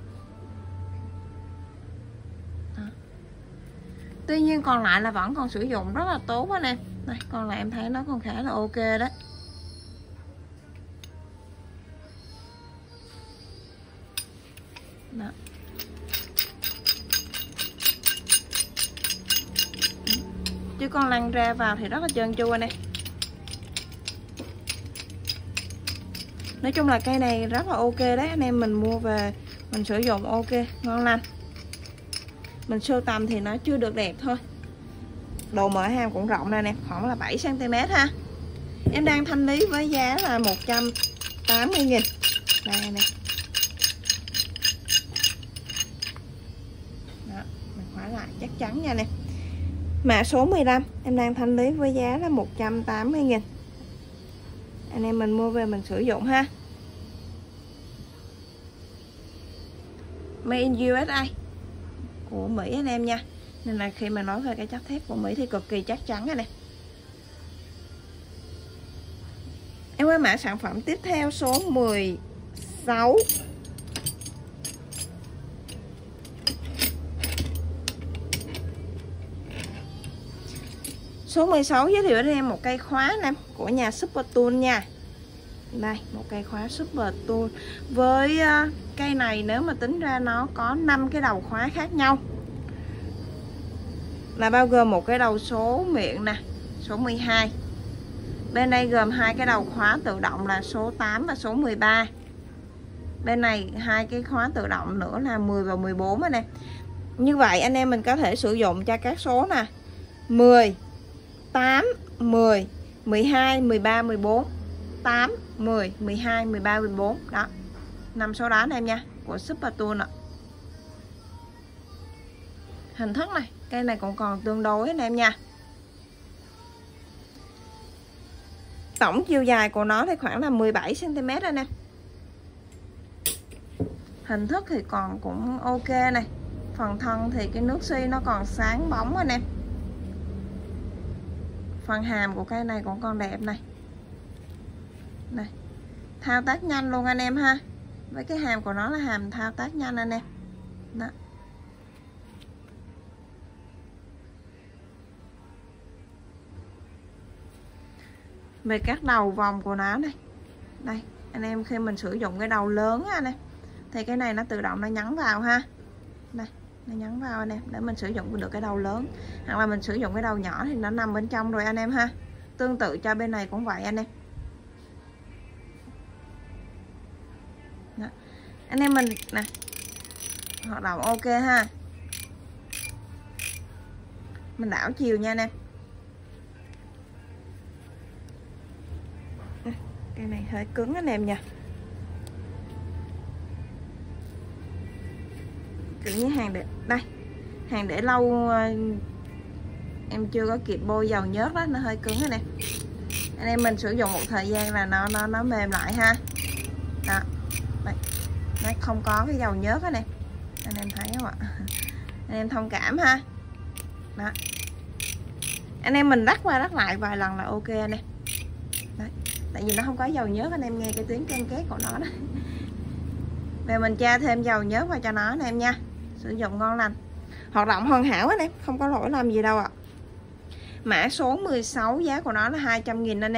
S1: đó. Tuy nhiên còn lại là vẫn còn sử dụng rất là tốt anh em. Đây, còn lại em thấy nó còn khá là ok đấy. Đó. Chứ con lăn ra vào thì rất là trơn tru anh em. Nói chung là cây này rất là ok đấy, anh em mình mua về mình sử dụng ok, ngon lành. Mình sưu tầm thì nó chưa được đẹp thôi. Độ mở hàm cũng rộng nè nè, khoảng là 7 cm ha. Em đang thanh lý với giá là 180.000. Đây nè. Đó, mình khóa lại chắc chắn nha nè. Mã số 15 em đang thanh lý với giá là 180.000. Anh em mình mua về mình sử dụng ha. Made in USA của Mỹ anh em nha. Nên là khi mà nói về cái chất thép của Mỹ thì cực kỳ chắc chắn này nè. Em qua mã sản phẩm tiếp theo số 16. Số 16 giới thiệu đến em một cây khóa nè của nhà Super Tool nha. Đây, một cây khóa Super Tool. Với cây này nếu mà tính ra nó có 5 cái đầu khóa khác nhau. Là bao gồm một cái đầu số miệng nè, số 12. Bên đây gồm hai cái đầu khóa tự động là số 8 và số 13. Bên này hai cái khóa tự động nữa là 10 và 14 này. Như vậy anh em mình có thể sử dụng cho các số nè 10, 8, 10, 12, 13, 14, 8, 10, 12, 13, 14. Đó, 5 số đá này em nha, của Super Tool ạ. Hình thức này, cây này cũng còn tương đối anh em nha. Tổng chiều dài của nó thì khoảng là 17 cm anh em. Hình thức thì còn cũng ok này. Phần thân thì cái nước xi nó còn sáng bóng anh em. Phần hàm của cây này cũng còn đẹp này. Này, thao tác nhanh luôn anh em ha. Với cái hàm của nó là hàm thao tác nhanh anh em. Đó. Về các đầu vòng của nó này. Đây, anh em khi mình sử dụng cái đầu lớn á anh em, thì cái này nó tự động nó nhấn vào ha. Đây, nó nhấn vào anh em để mình sử dụng được cái đầu lớn. Hoặc là mình sử dụng cái đầu nhỏ thì nó nằm bên trong rồi anh em ha. Tương tự cho bên này cũng vậy anh em. Đó. Anh em mình nè, hoạt động ok ha. Mình đảo chiều nha anh em. Cái này hơi cứng anh em nha. Kiểu như hàng để đây, hàng để lâu em chưa có kịp bôi dầu nhớt đó, nó hơi cứng anh em. Anh em mình sử dụng một thời gian là nó mềm lại ha. Đó. Đây. Nó không có cái dầu nhớt đó nè. Anh em thấy không ạ? Anh em thông cảm ha. Đó. Anh em mình rắc qua rắc lại vài lần là ok nè. Đấy. Tại vì nó không có dầu nhớt, anh em nghe cái tiếng ken két của nó đó. Về mình tra thêm dầu nhớt vào cho nó anh em nha. Sử dụng ngon lành, hoạt động hoàn hảo anh em, không có lỗi lầm gì đâu ạ. Mã số 16 giá của nó là 200.000 anh em.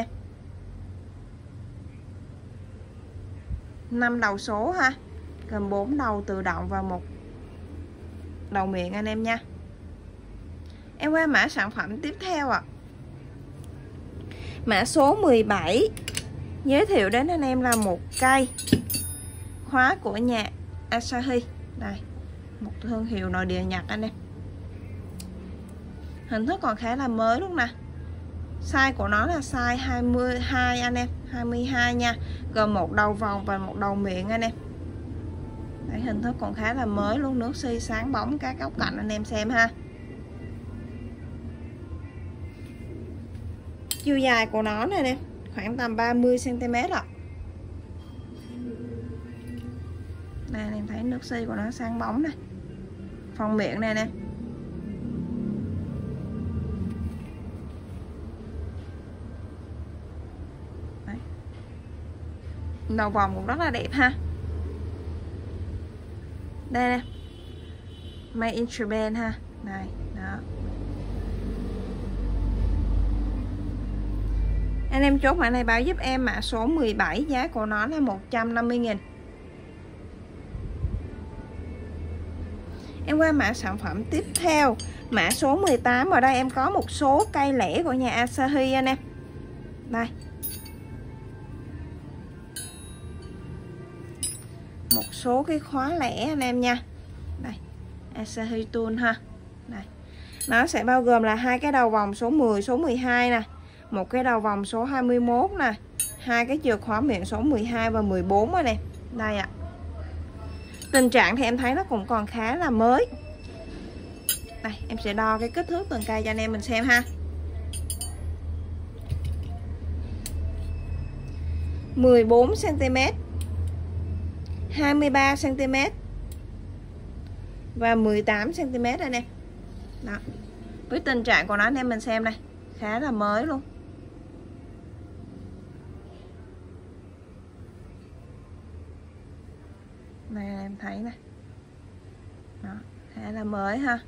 S1: 5 đầu số ha, gồm 4 đầu tự động và 1 đầu miệng anh em nha. Em qua mã sản phẩm tiếp theo ạ. Mã số 17 giới thiệu đến anh em là một cây khóa của nhà Asahi. Đây, một thương hiệu nội địa Nhật anh em. Hình thức còn khá là mới luôn nè. Size của nó là size 22 anh em, 22 nha, gồm 1 đầu vòng và 1 đầu miệng anh em. Đấy, hình thức còn khá là mới luôn, nước xi sáng bóng các góc cạnh anh em xem ha. Chiều dài của nó này nè, khoảng tầm 30 cm ạ. Đây anh em thấy nước xi của nó sáng bóng này. Phần miệng này nè. Đấy. Đầu vòng cũng rất là đẹp ha. Đây nè, Made in Japan ha. Đây, đó. Anh em chốt mã này báo giúp em mã số 17, giá của nó là 150.000. Em qua mã sản phẩm tiếp theo, mã số 18. Ở đây em có một số cây lẻ của nhà Asahi anh em. Đây, một số cái khóa lẻ anh em nha. Đây, Asahi tool ha. Đây, nó sẽ bao gồm là 2 cái đầu vòng số 10, số 12 nè, một cái đầu vòng số 21 nè, 2 cái chìa khóa miệng số 12 và 14 rồi nè. Đây ạ. Tình trạng thì em thấy nó cũng còn khá là mới. Đây, em sẽ đo cái kích thước từng cây cho anh em mình xem ha. 14 cm, 23 cm và 18 cm đây nè. Đó. Với tình trạng của nó anh em mình xem này, khá là mới luôn. Này em thấy này. Đó, khá là mới ha.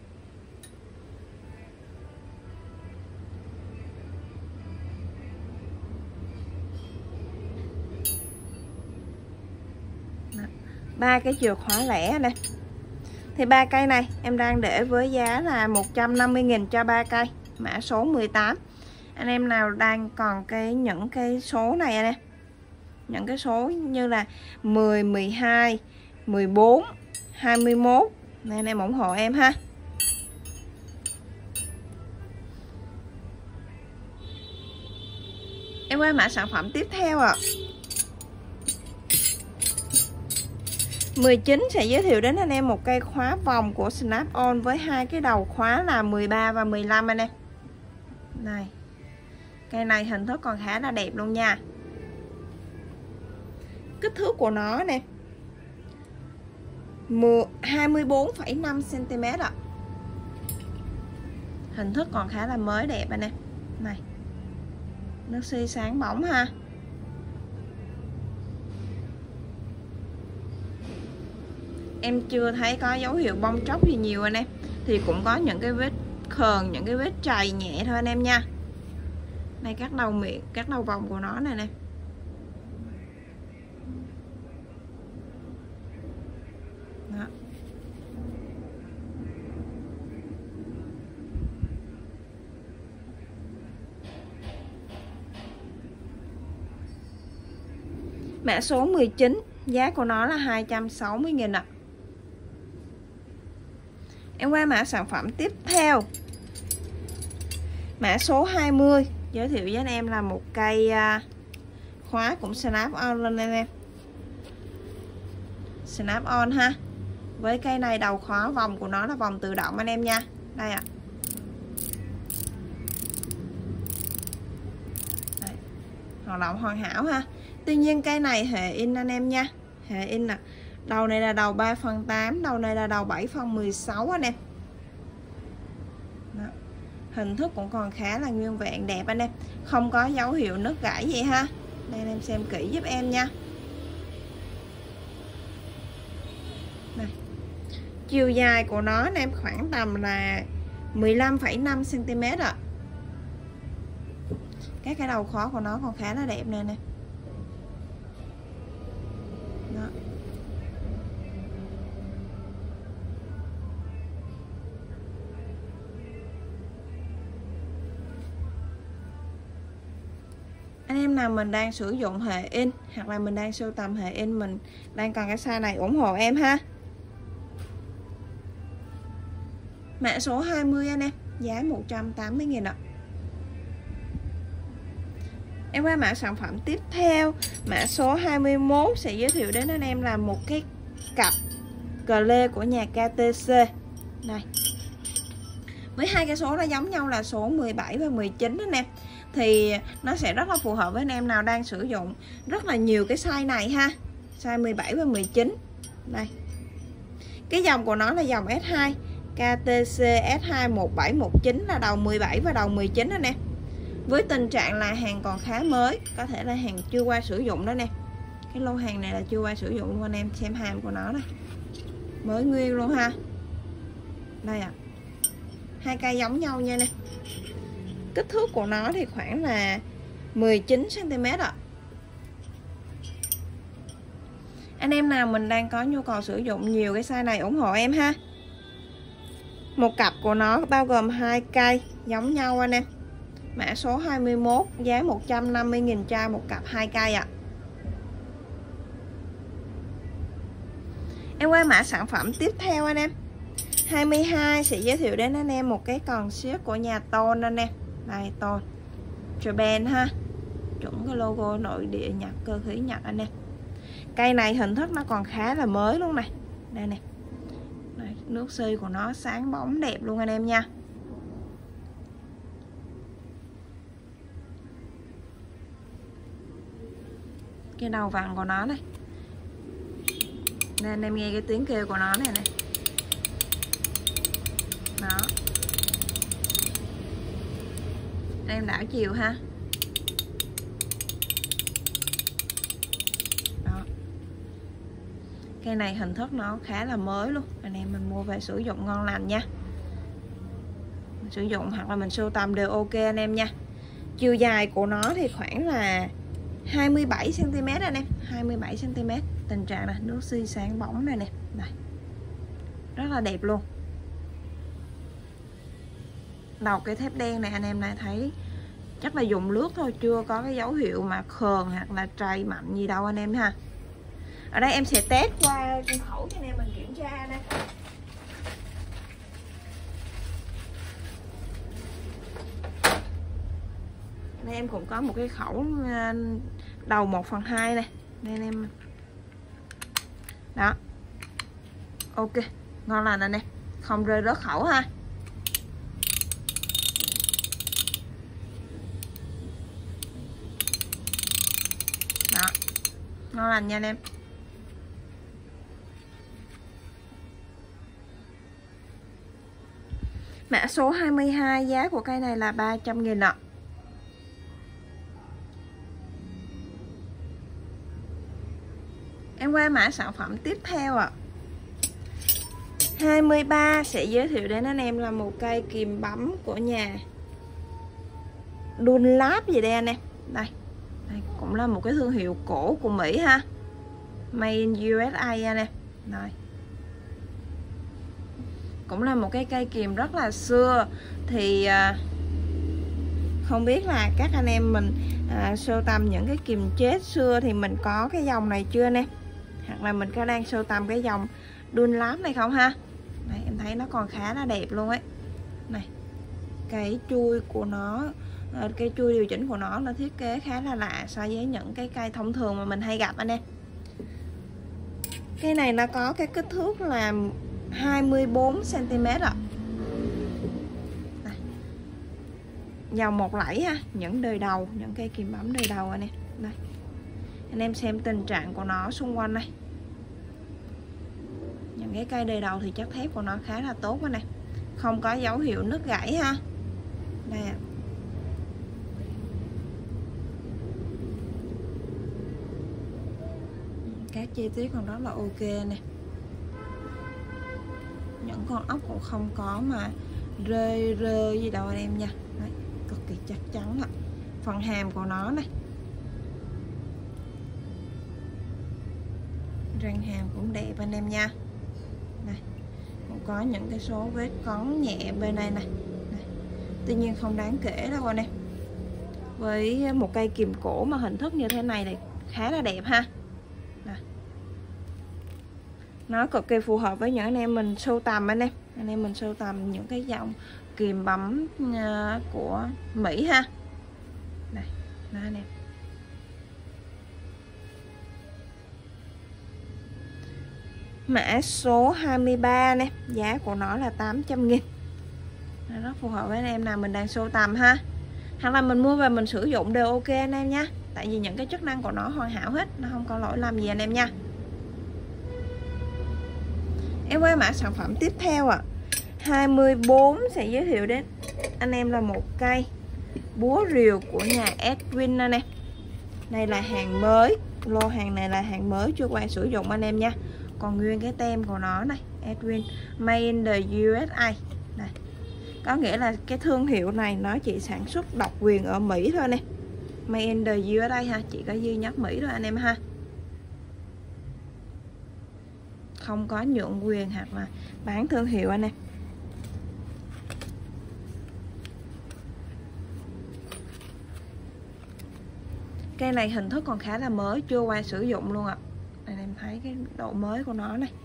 S1: Đó. 3 cái chìa khóa lẻ đây. Thì 3 cây này em đang để với giá là 150.000 cho 3 cây, mã số 18. Anh em nào đang còn những cái số này anh em, những cái số như là 10, 12, 14, 21 này, anh em ủng hộ em ha. Em qua mã sản phẩm tiếp theo ạ. 19 sẽ giới thiệu đến anh em một cây khóa vòng của Snap-on với 2 cái đầu khóa là 13 và 15 anh em. Này, cây này hình thức còn khá là đẹp luôn nha. Kích thước của nó nè, 24,5 cm ạ. Hình thức còn khá là mới đẹp anh em. Này, nước xi sáng bóng ha. Em chưa thấy có dấu hiệu bong tróc gì nhiều anh em. Thì cũng có những cái vết khờn, những cái vết trầy nhẹ thôi anh em nha. Đây các đầu miệng, các đầu vòng của nó này nè. Đó. Mã số 19, giá của nó là 260.000 ạ. Em qua mã sản phẩm tiếp theo, mã số 20, giới thiệu với anh em là một cây khóa cũng Snap-on lên anh em. Snap-on ha. Với cây này đầu khóa vòng của nó là vòng tự động anh em nha. Đây ạ. Đây. hoạt động hoàn hảo ha. Tuy nhiên cây này hệ in anh em nha, hệ in nè, đầu này là đầu 3/8, đầu này là đầu 7/16 anh em. Đó. Hình thức cũng còn khá là nguyên vẹn đẹp anh em, không có dấu hiệu nứt gãy gì ha. Đây anh em xem kỹ giúp em nha. Đây. Chiều dài của nó anh em khoảng tầm là 15,5 cm ạ. Các cái đầu khóa của nó còn khá là đẹp nè nè. Đó. Anh em nào mình đang sử dụng hệ in hoặc là mình đang sưu tầm hệ in, mình đang cần cái size này, ủng hộ em ha. Mã số 20 anh em, giá 180.000 ạ. Em qua mã sản phẩm tiếp theo, mã số 21 sẽ giới thiệu đến anh em là một cái cặp cờ lê của nhà KTC. Đây. Với hai cái số nó giống nhau là số 17 và 19 anh em. Thì nó sẽ rất là phù hợp với anh em nào đang sử dụng rất là nhiều cái size này ha. Size 17 và 19. Đây. Cái dòng của nó là dòng S2, KTC S2 1719 là đầu 17 và đầu 19 anh em. Với tình trạng là hàng còn khá mới, có thể là hàng chưa qua sử dụng đó nè. Cái lô hàng này là chưa qua sử dụng luôn anh em, xem hàm của nó này. Mới nguyên luôn ha. Đây ạ. Hai cây giống nhau nha nè. Kích thước của nó thì khoảng là 19 cm ạ. Anh em nào mình đang có nhu cầu sử dụng nhiều cái size này, ủng hộ em ha. Một cặp của nó bao gồm hai cây giống nhau anh em. Mã số 21, giá 150.000 chai một cặp 2 cây ạ. Em qua mã sản phẩm tiếp theo anh em. 22 sẽ giới thiệu đến anh em một cái còn siết của nhà Tôn anh em. Đây Tôn Japan ha. Chuẩn cái logo nội địa Nhật, cơ khí Nhật anh em. Cây này hình thức nó còn khá là mới luôn này. Đây nè. Đây, nước xi của nó sáng bóng đẹp luôn anh em nha. Cái đầu vàng của nó này. Nên anh em nghe cái tiếng kêu của nó này nè. Đó. Em đảo chiều ha. Đó. Cây này hình thức nó khá là mới luôn. Anh em mình mua về sử dụng ngon lành nha. Mình sử dụng hoặc là mình sưu tầm đều ok anh em nha. Chiều dài của nó thì khoảng là 27 cm anh em, 27 cm. Tình trạng này, nước xi sáng bóng này nè. Đây. Rất là đẹp luôn. Đầu cái thép đen này anh em này thấy chắc là dùng lướt thôi, chưa có cái dấu hiệu mà khờn hoặc là trầy mạnh gì đâu anh em ha. Ở đây em sẽ test qua con khẩu cho anh em mình kiểm tra đây. Đây em cũng có một cái khẩu đầu 1/2 này. Đây anh em. Đó. Ok, ngon lành anh em, không rơi rớt khẩu ha. Đó. Ngon lành nha anh em. Mã số 22, giá của cây này là 300.000 ạ. Em qua mã sản phẩm tiếp theo ạ. 23 sẽ giới thiệu đến anh em là một cây kìm bấm của nhà Dunlop gì đây anh em. Đây. Đây cũng là một cái thương hiệu cổ của Mỹ ha. Made in USA anh em. Đây. Cũng là một cái cây kìm rất là xưa. Thì không biết là các anh em mình sưu tầm những cái kìm chết xưa thì mình có cái dòng này chưa nè, hoặc là mình có đang sưu tầm cái dòng Dunlop này không ha. Đây, em thấy nó còn khá là đẹp luôn ấy. Này, cái chui của nó, cái chui điều chỉnh của nó thiết kế khá là lạ so với những cái cây thông thường mà mình hay gặp anh em. Cái này nó có cái kích thước là 24 cm ạ. dòng một lẫy ha, những đời đầu, những cây kìm bấm đời đầu anh em. Đây, anh em xem tình trạng của nó xung quanh này, những cái cây đời đầu thì chất thép của nó khá là tốt anh em, không có dấu hiệu nứt gãy ha. Đây ạ. Các chi tiết còn rất là ok nè, những con ốc cũng không có mà rơi gì đâu anh em nha. Đấy, cực kỳ chắc chắn ạ. Phần hàm của nó này, răng hàm cũng đẹp anh em nha. Đây, cũng có những cái số vết cón nhẹ bên này này. Đây, tuy nhiên không đáng kể đâu anh em. Với một cây kìm cổ mà hình thức như thế này thì khá là đẹp ha. Đây, nó cực kỳ phù hợp với những anh em mình sưu tầm anh em mình sưu tầm những cái dòng kìm bấm của Mỹ ha. Đây, đó anh em. Mã số 23 nè, giá của nó là 800.000. Rất phù hợp với anh em nào mình đang sưu tầm ha, hoặc là mình mua về mình sử dụng đều ok anh em nha. Tại vì những cái chức năng của nó hoàn hảo hết, nó không có lỗi lầm gì anh em nha. Em quay mã sản phẩm tiếp theo ạ. 24 sẽ giới thiệu đến anh em là một cây búa rìu của nhà Edwin anh em. Đây là hàng mới, lô hàng này là hàng mới chưa qua sử dụng anh em nha. Còn nguyên cái tem của nó này, Edwin Made in the USA. Đây, có nghĩa là cái thương hiệu này nó chỉ sản xuất độc quyền ở Mỹ thôi nè. Made in the USA ha, chỉ có duy nhất Mỹ thôi anh em ha. Không có nhượng quyền hoặc là bán thương hiệu anh em. Cây này hình thức còn khá là mới, chưa qua sử dụng luôn ạ. Anh em thấy cái độ mới của nó này.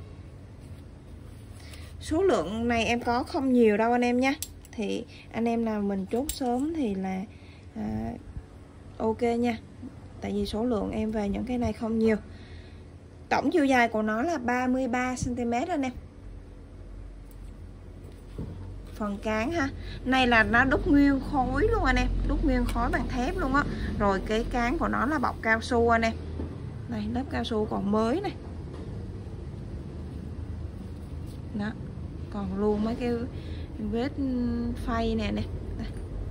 S1: Số lượng này em có không nhiều đâu anh em nha. Thì anh em nào mình chốt sớm thì là ok nha. Tại vì số lượng em về những cái này không nhiều. Tổng chiều dài của nó là 33 cm anh em. Phần cán ha, này là nó đúc nguyên khối luôn anh em, đúc nguyên khối bằng thép luôn á. Rồi cái cán của nó là bọc cao su anh em. Đây, lớp cao su còn mới này. Đó, còn luôn mấy cái vết phay nè nè. Đây.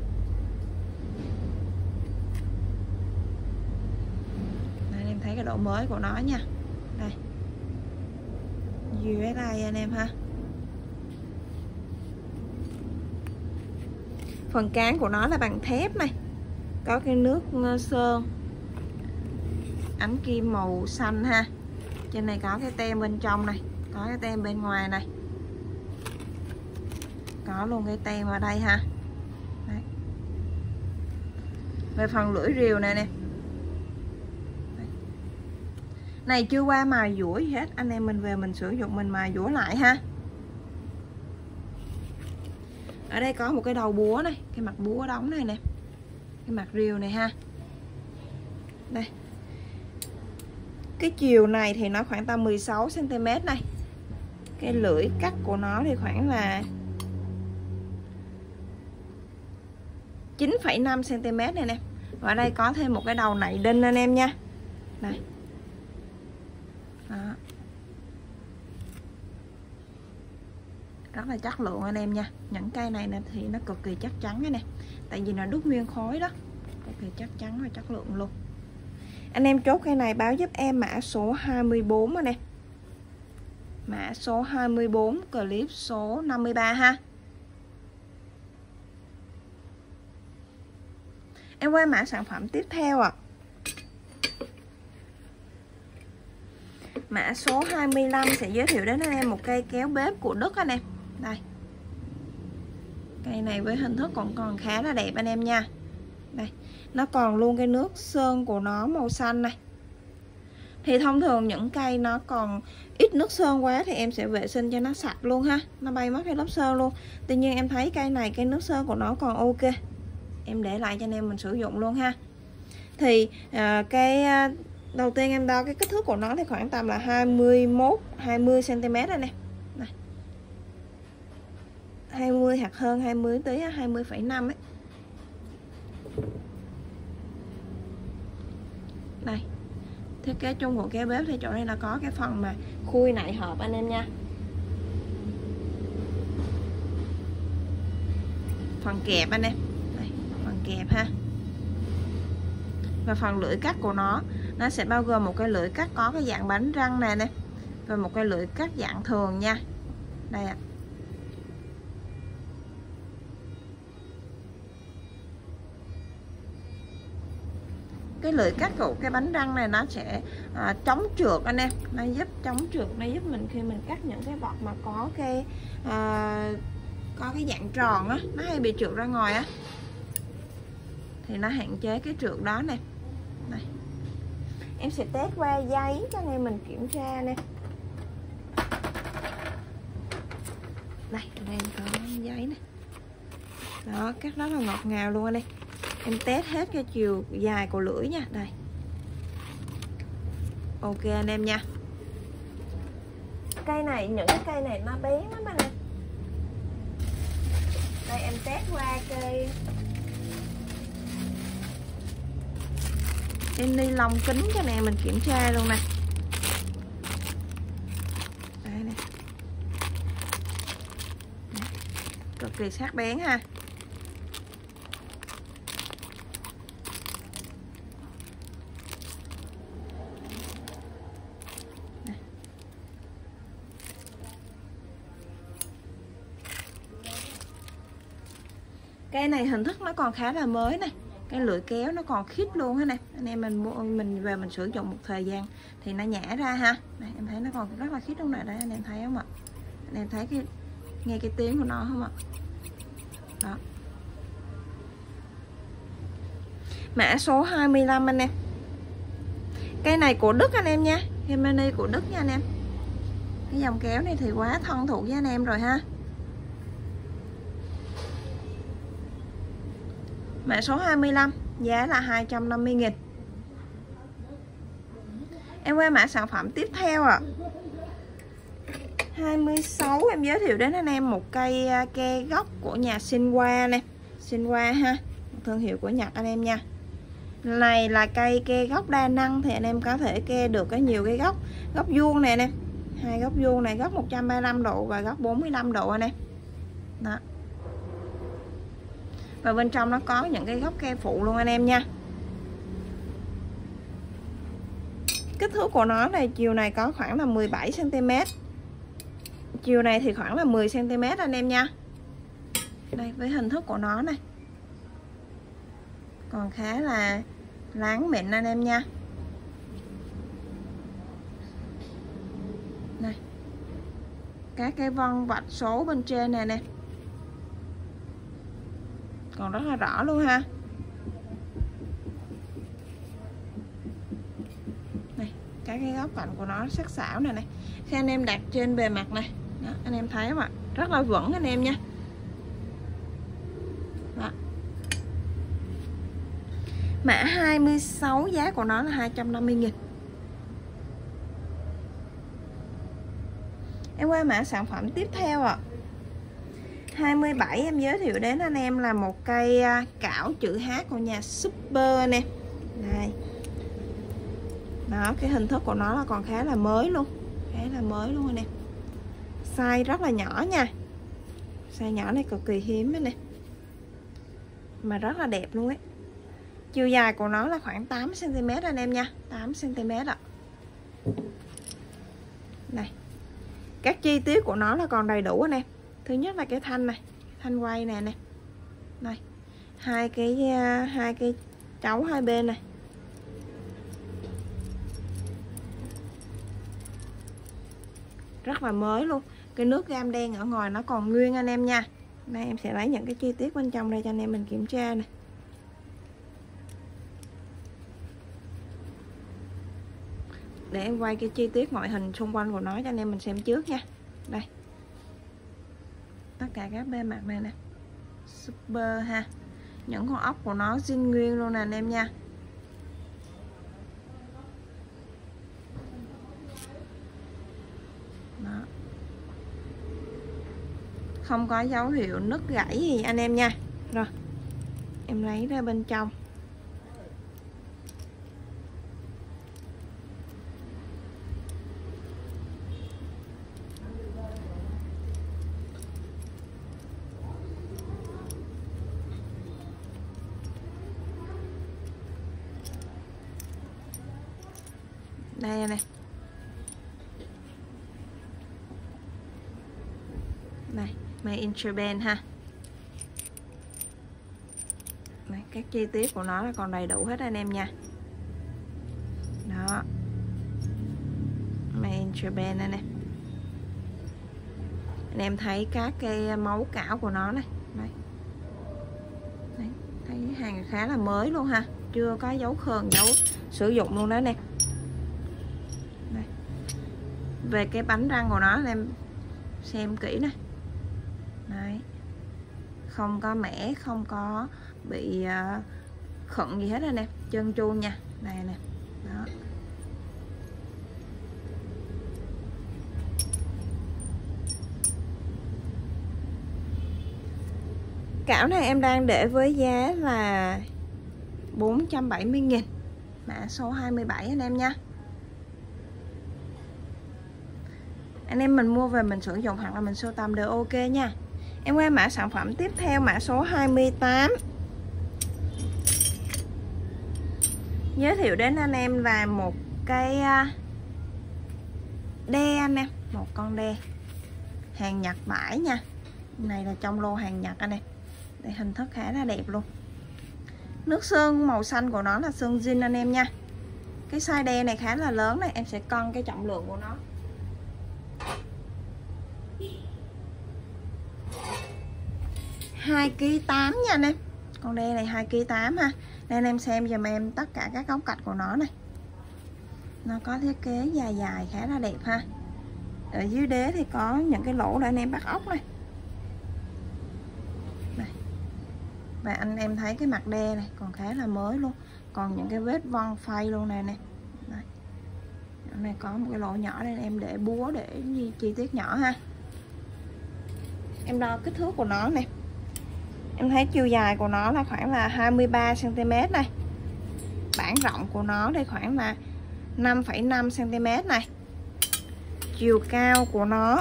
S1: Đây, em thấy cái độ mới của nó nha. Đây, USA anh em ha. Phần cán của nó là bằng thép này, có cái nước sơn, ánh kim màu xanh ha. Trên này có cái tem bên trong này, có cái tem bên ngoài này, có luôn cái tem ở đây ha. Đấy. Về phần lưỡi rìu này nè, này chưa qua mài dũa gì hết, anh em mình về mình sử dụng mình mài dũa lại ha. Ở đây có một cái đầu búa này, cái mặt búa đóng này nè, cái mặt rìu này ha. Đây, cái chiều này thì nó khoảng tầm 16 cm này. Cái lưỡi cắt của nó thì khoảng là 9,5 cm này nè. Và ở đây có thêm một cái đầu nạy đinh anh em nha. Đây. Đó. Rất là chất lượng anh em nha. Những cây này nè thì nó cực kỳ chắc chắn cái nè. Tại vì nó đúc nguyên khối đó, cực kỳ chắc chắn và chất lượng luôn. Anh em chốt cây này báo giúp em mã số 24 anh em. Mã số 24, clip số 53 ha. Em qua mã sản phẩm tiếp theo ạ. Mã số 25 sẽ giới thiệu đến anh em một cây kéo bếp của Đức anh em. Đây. Cây này với hình thức còn khá là đẹp anh em nha. Đây, nó còn luôn cái nước sơn của nó màu xanh này. Thì thông thường những cây nó còn ít nước sơn quá thì em sẽ vệ sinh cho nó sạch luôn ha, nó bay mất cái lớp sơn luôn. Tuy nhiên em thấy cây này cái nước sơn của nó còn ok, em để lại cho anh em mình sử dụng luôn ha. Thì cái đầu tiên em đo cái kích thước của nó thì khoảng tầm là 20 cm đây nè. Này. 20 hoặc hơn 20 tí 20,5 ấy. Đây, thiết kế chung của cái bếp thì chỗ này là có cái phần mà khui nại hộp anh em nha. Phần kẹp anh em. Đây, phần kẹp ha. Và phần lưỡi cắt của nó sẽ bao gồm một cái lưỡi cắt có cái dạng bánh răng này nè, và một cái lưỡi cắt dạng thường nha. Đây ạ. Cái lưỡi cắt của cái bánh răng này nó sẽ chống trượt anh em, nó giúp chống trượt, nó giúp mình khi mình cắt những cái vật mà có cái dạng tròn á, nó hay bị trượt ra ngoài á, thì nó hạn chế cái trượt đó nè. Này, em sẽ test qua giấy cho anh em mình kiểm tra nè. Đây, đây có giấy nè. Đó, cắt rất là ngọt ngào luôn anh em. Em test hết cái chiều dài của lưỡi nha. Đây. Ok anh em nha. Cây này, những cái cây này nó bén lắm anh em. Đây em test qua cây em ni lông kính cho này mình kiểm tra luôn nè. Đây nè. Cực kỳ sắc bén ha. Cái này hình thức nó còn khá là mới này, cái lưỡi kéo nó còn khít luôn hết nè. Anh em mình về mình sử dụng một thời gian thì nó nhả ra ha. Đây, em thấy nó còn rất là khít luôn nè. Đấy anh em thấy không ạ? Anh em thấy nghe cái tiếng của nó không ạ? Đó. Mã số 25 anh em. Cây này của Đức anh em nha, Gemini của Đức nha anh em. Cái dòng kéo này thì quá thân thuộc với anh em rồi ha. Mã số 25, giá là 250.000. Em qua mã sản phẩm tiếp theo ạ. 26 em giới thiệu đến anh em một cây ke gốc của nhà Shinwa nè. Shinwa ha, thương hiệu của Nhật anh em nha. Này là cây ke gốc đa năng thì anh em có thể ke được có nhiều cái góc. Góc vuông này nè, hai góc vuông này, góc 135 độ và góc 45 độ anh em. Đó. Và bên trong nó có những cái góc ke phụ luôn anh em nha. Kích thước của nó này, chiều này có khoảng là 17 cm. Chiều này thì khoảng là 10 cm anh em nha. Đây với hình thức của nó này. Còn khá là láng mịn anh em nha. Đây. Các cái vân vạch số bên trên này nè. Còn rất là rõ luôn ha. Này, các cái góc cạnh của nó sắc sảo này này. Khi anh em đặt trên bề mặt này, đó, anh em thấy không ạ? Rất là vững anh em nha. Đó. Mã 26 giá của nó là 250.000. Em qua mã sản phẩm tiếp theo ạ. 27 em giới thiệu đến anh em là một cây cảo chữ H của nhà Super nè. Đây. Đó, cái hình thức của nó là còn khá là mới luôn. Khá là mới luôn anh em. Size rất là nhỏ nha. Size nhỏ này cực kỳ hiếm nè. Mà rất là đẹp luôn ấy. Chiều dài của nó là khoảng 8 cm anh em nha, 8 cm ạ. Này. Các chi tiết của nó là còn đầy đủ anh em. Thứ nhất là cái thanh này, thanh quay này nè. Đây. Hai cái chấu hai bên này. Rất là mới luôn. Cái nước gam đen ở ngoài nó còn nguyên anh em nha. Đây em sẽ lấy những cái chi tiết bên trong đây cho anh em mình kiểm tra này. Để em quay cái chi tiết ngoại hình xung quanh của nó cho anh em mình xem trước nha. Đây. Tất cả các bề mặt này nè. Super ha. Những con ốc của nó zin nguyên luôn nè anh em nha. Đó. Không có dấu hiệu nứt gãy gì anh em nha. Rồi. Em lấy ra bên trong. Đây này. Đây, made in Japan ha. Đây, các chi tiết của nó là còn đầy đủ hết anh em nha. Đó. Made in Japan đây nè. Anh em thấy các cái mấu cảo của nó này. Đấy. Đấy, thấy hàng khá là mới luôn ha, chưa có dấu khờn, dấu sử dụng luôn đó nè. Đây. Về cái bánh răng của nó anh em xem kỹ nè. Đấy. Không có mẻ, không có bị khựng gì hết anh em, trơn tru nha. Đây nè. Đó. Cảo này em đang để với giá là 470.000, mã số 27 anh em nha. Anh em mình mua về mình sử dụng hoặc là mình sưu tầm đều ok nha. Em qua mã sản phẩm tiếp theo, mã số 28. Giới thiệu đến anh em là một cái đe anh em, một con đe hàng Nhật bãi nha. Này là trong lô hàng Nhật anh em. Đây, hình thức khá là đẹp luôn. Nước sơn màu xanh của nó là sơn zin anh em nha. Cái size đe này khá là lớn này, em sẽ cân cái trọng lượng của nó. Hai kg 8 nha anh em. Con đe này 2 kg 8 ha. Đây anh em xem giùm em tất cả các góc cạnh của nó này. Nó có thiết kế dài dài khá là đẹp ha. Ở dưới đế thì có những cái lỗ để anh em bắt ốc này. Và anh em thấy cái mặt đe này còn khá là mới luôn, còn những cái vết vân phay luôn này nè. Đây. Ở này có một cái lỗ nhỏ đây em để búa để chi tiết nhỏ ha. Em đo kích thước của nó nè. Em thấy chiều dài của nó là khoảng là 23 cm này. Bản rộng của nó đây khoảng là 5,5 cm này. Chiều cao của nó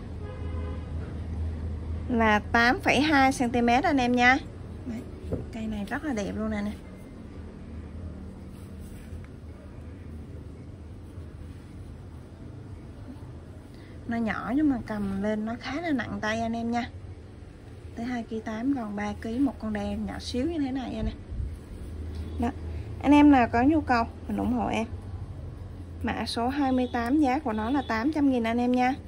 S1: là 8,2 cm anh em nha. Đấy, cây này rất là đẹp luôn nè. Nó nhỏ nhưng mà cầm lên nó khá là nặng tay anh em nha. Tới 2,8 kg, còn 3 kg một con đen nhỏ xíu như thế này nè. Đó. Anh em nào có nhu cầu mình ủng hộ em. Mã số 28 giá của nó là 800.000 anh em nha.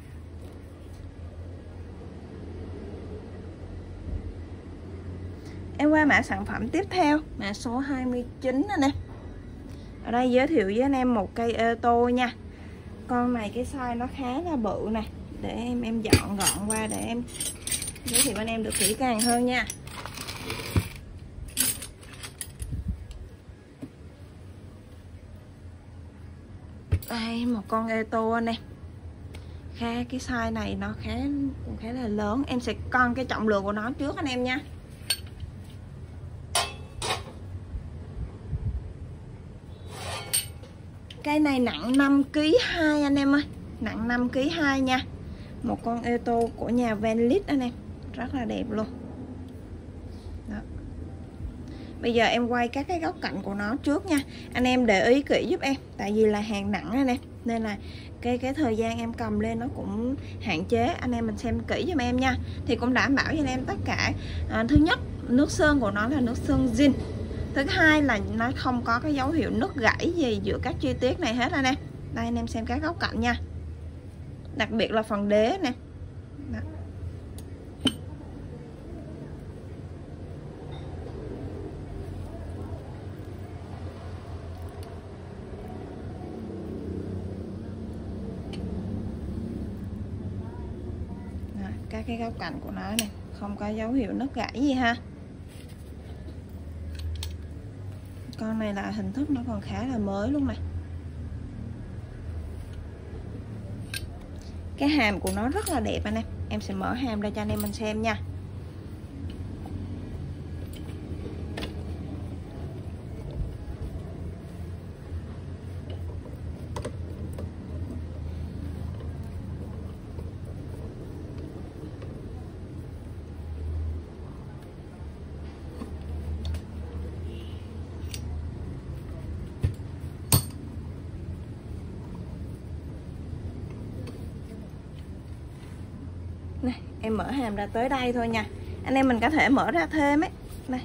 S1: Em qua mã sản phẩm tiếp theo, mã số 29 anh em. Ở đây giới thiệu với anh em một cây ê tô nha. Con này cái size nó khá là bự này. Để em dọn gọn qua để em giới thiệu anh em được kỹ càng hơn nha. Đây một con ê tô anh em. Cái size này nó cũng khá là lớn. Em sẽ cân cái trọng lượng của nó trước anh em nha. Cây này nặng 5,2 kg anh em ơi. Nặng 5,2 kg nha. Một con ê tô của nhà Venlit anh em. Rất là đẹp luôn. Đó. Bây giờ em quay các cái góc cạnh của nó trước nha. Anh em để ý kỹ giúp em. Tại vì là hàng nặng anh em. Nên là cái thời gian em cầm lên nó cũng hạn chế. Anh em mình xem kỹ giùm em nha. Thì cũng đảm bảo cho anh em tất cả. Thứ nhất, nước sơn của nó là nước sơn zin. Thứ hai là nó không có cái dấu hiệu nứt gãy gì giữa các chi tiết này hết anh em. Đây anh em xem các góc cạnh nha. Đặc biệt là phần đế nè. Đó. Đó, các cái góc cạnh của nó này không có dấu hiệu nứt gãy gì ha. Con này là hình thức nó còn khá là mới luôn này. Cái hàm của nó rất là đẹp anh em. Em sẽ mở hàm ra cho anh em mình xem nha. Này, em mở hàm ra tới đây thôi nha. Anh em mình có thể mở ra thêm ấy. Này.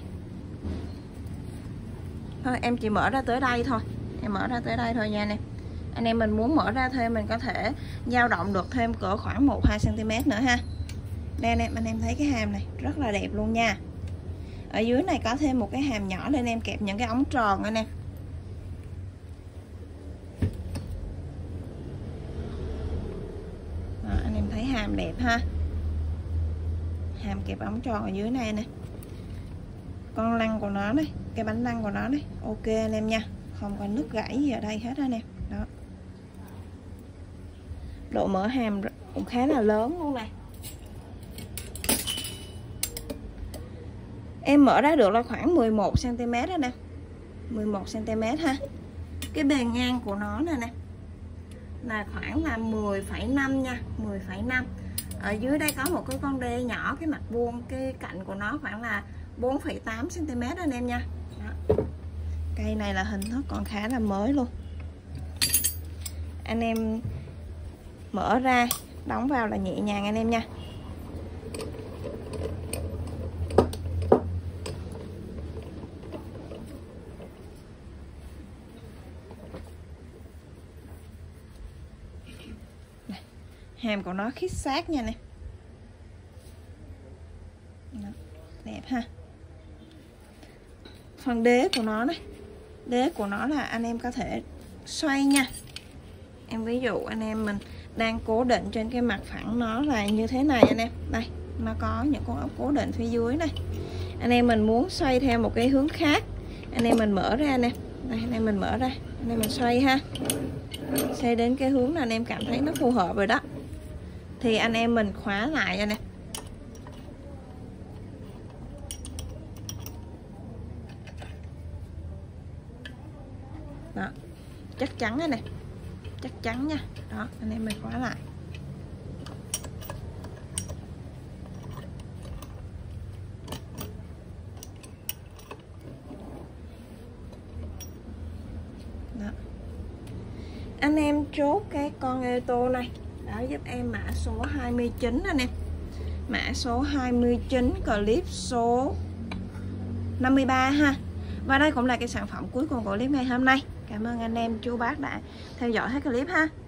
S1: Thôi em chỉ mở ra tới đây thôi. Em mở ra tới đây thôi nha nè. Anh em mình muốn mở ra thêm mình có thể dao động được thêm cỡ khoảng 1-2 cm nữa ha. Đây anh em thấy cái hàm này rất là đẹp luôn nha. Ở dưới này có thêm một cái hàm nhỏ để anh em kẹp những cái ống tròn anh em. Đó, anh em thấy hàm đẹp ha. Hàm kẹp ống tròn ở dưới này nè. Con lăn của nó đây, cái bánh lăn của nó đây. Ok anh em nha. Không có nứt gãy gì ở đây hết anh em. Đó. Độ mở hàm cũng khá là lớn luôn này. Em mở ra được là khoảng 11 cm đó nè. 11 cm ha. Cái bề ngang của nó nè là khoảng là 10,5 nha, 10,5. Ở dưới đây có một cái con đê nhỏ, cái mặt vuông, cái cạnh của nó khoảng là 4,8 cm anh em nha. Đó. Cây này là hình thức còn khá là mới luôn. Anh em mở ra, đóng vào là nhẹ nhàng anh em nha. Hàm của nó khít sát nha nè. Đó, đẹp ha. Phần đế của nó này, đế của nó là anh em có thể xoay nha. Em ví dụ anh em mình đang cố định trên cái mặt phẳng nó là như thế này anh em. Đây, nó có những con ốc cố định phía dưới này. Anh em mình muốn xoay theo một cái hướng khác, anh em mình mở ra nè. Đây, anh em mình mở ra, anh em mình xoay ha. Xoay đến cái hướng là anh em cảm thấy nó phù hợp rồi đó. Thì anh em mình khóa lại anh em. Đó, chắc chắn này, chắc chắn nha. Đó, anh em mình khóa lại. Đó. Anh em chốt cái con ô tô này. Đó, giúp em mã số 29 anh em. Mã số 29, clip số 53 ha. Và đây cũng là cái sản phẩm cuối cùng của clip ngày hôm nay. Cảm ơn anh em chú bác đã theo dõi hết clip ha.